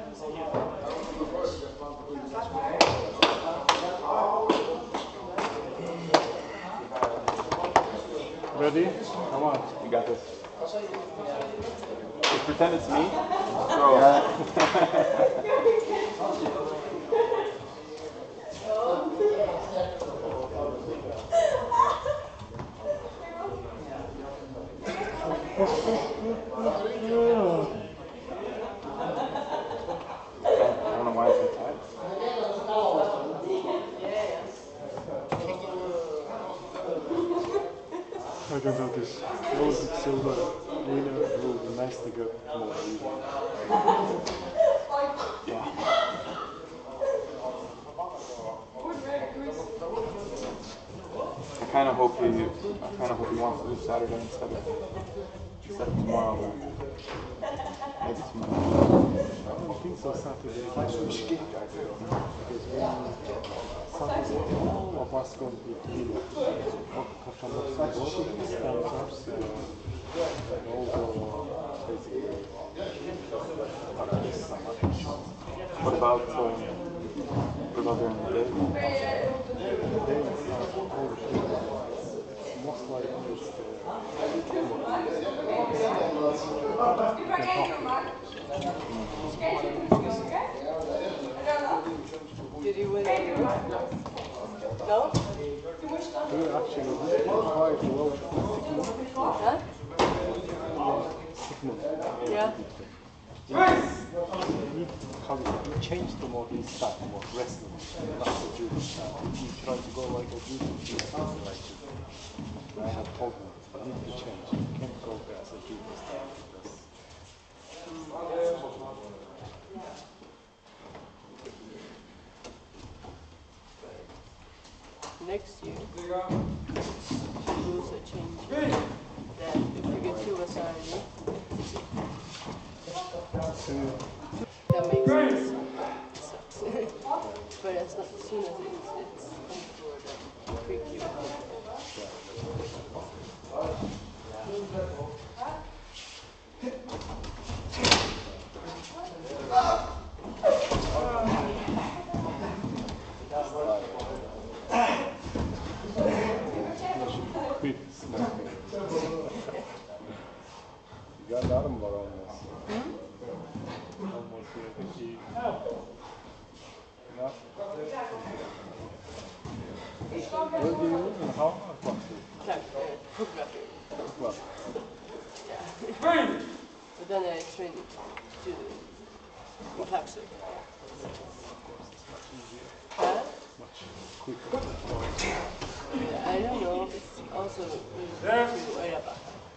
Speaker 11: Ready? Come on.
Speaker 9: You got this. Just pretend it's me. Throw. I don't know why it's so tight.
Speaker 11: I don't know this. Rose is silver. Winner will be nice to go more even.
Speaker 9: Yeah. I kind of hope he wants to do Saturday instead of tomorrow. But maybe tomorrow.
Speaker 11: I don't think so Saturday. Because Saturday all of us going to Tbilisi. Stand-ups and all the basically
Speaker 9: What about during the day?
Speaker 11: Today it's all the shit. Most likely it's
Speaker 6: Did you win it? No?
Speaker 11: actually quite well.
Speaker 6: Huh?
Speaker 11: Sigmund.
Speaker 6: Yeah.
Speaker 11: You change the more his style, more wrestling, not the judo style. You try to go like a judo, like I have told him, you need to change. You can't go as a judo style.
Speaker 6: Next year, rules are changing. That if you get suicide, that makes sense. But as soon as it's for the pre-Q.
Speaker 11: Arm var almost. Almost here. Where do you live and how much? What?
Speaker 6: Yeah. But then I train to Paxo. Huh?
Speaker 11: Much quicker.
Speaker 6: I don't know. It's also to Oiraba.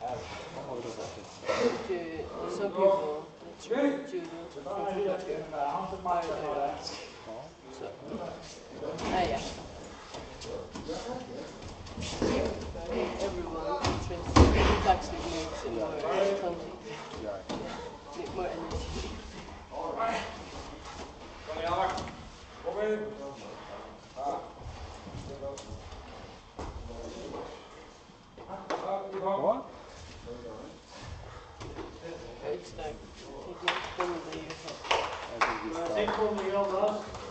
Speaker 6: Some people train judo from Oiraba. So, yeah. Everyone trains Paxo makes it more clumsy. Make more energy.
Speaker 11: What?
Speaker 6: It's like taking the year off.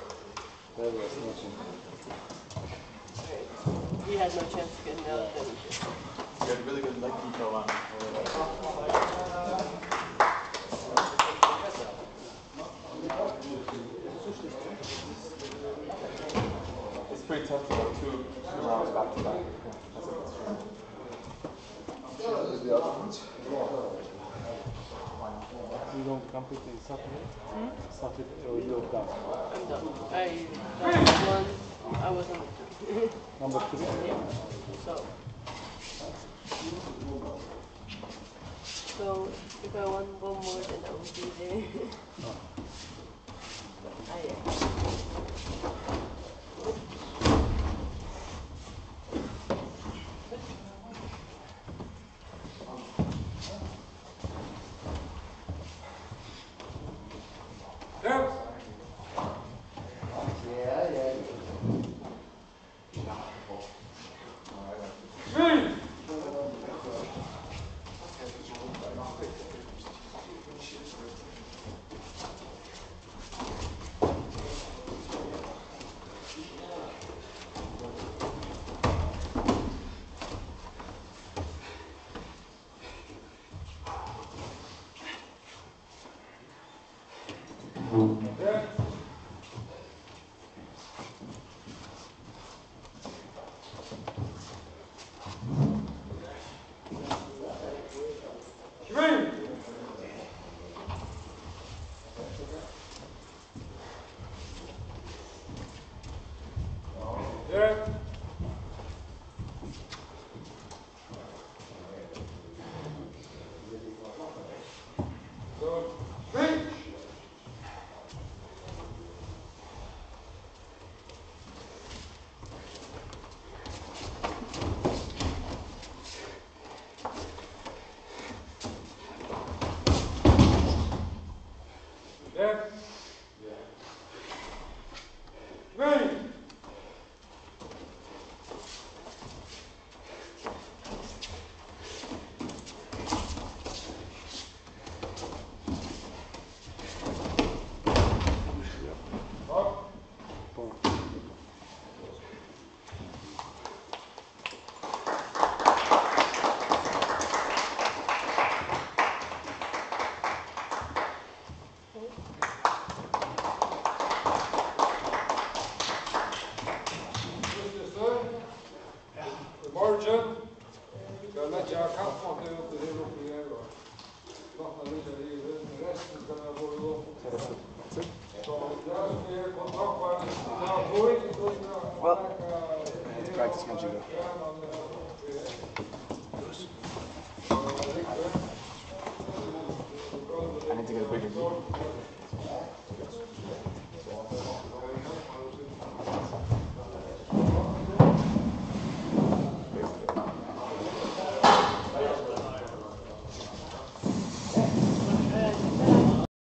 Speaker 11: There was nothing.
Speaker 6: He had no chance to get out then.
Speaker 11: You going to complete the Saturday? Saturday or you're done?
Speaker 6: I'm done. That's one. I was number 3.
Speaker 11: Number 3?
Speaker 6: Yeah. So if I want one more, then I will be there.
Speaker 8: Practice my judo. I need to get a bigger knee.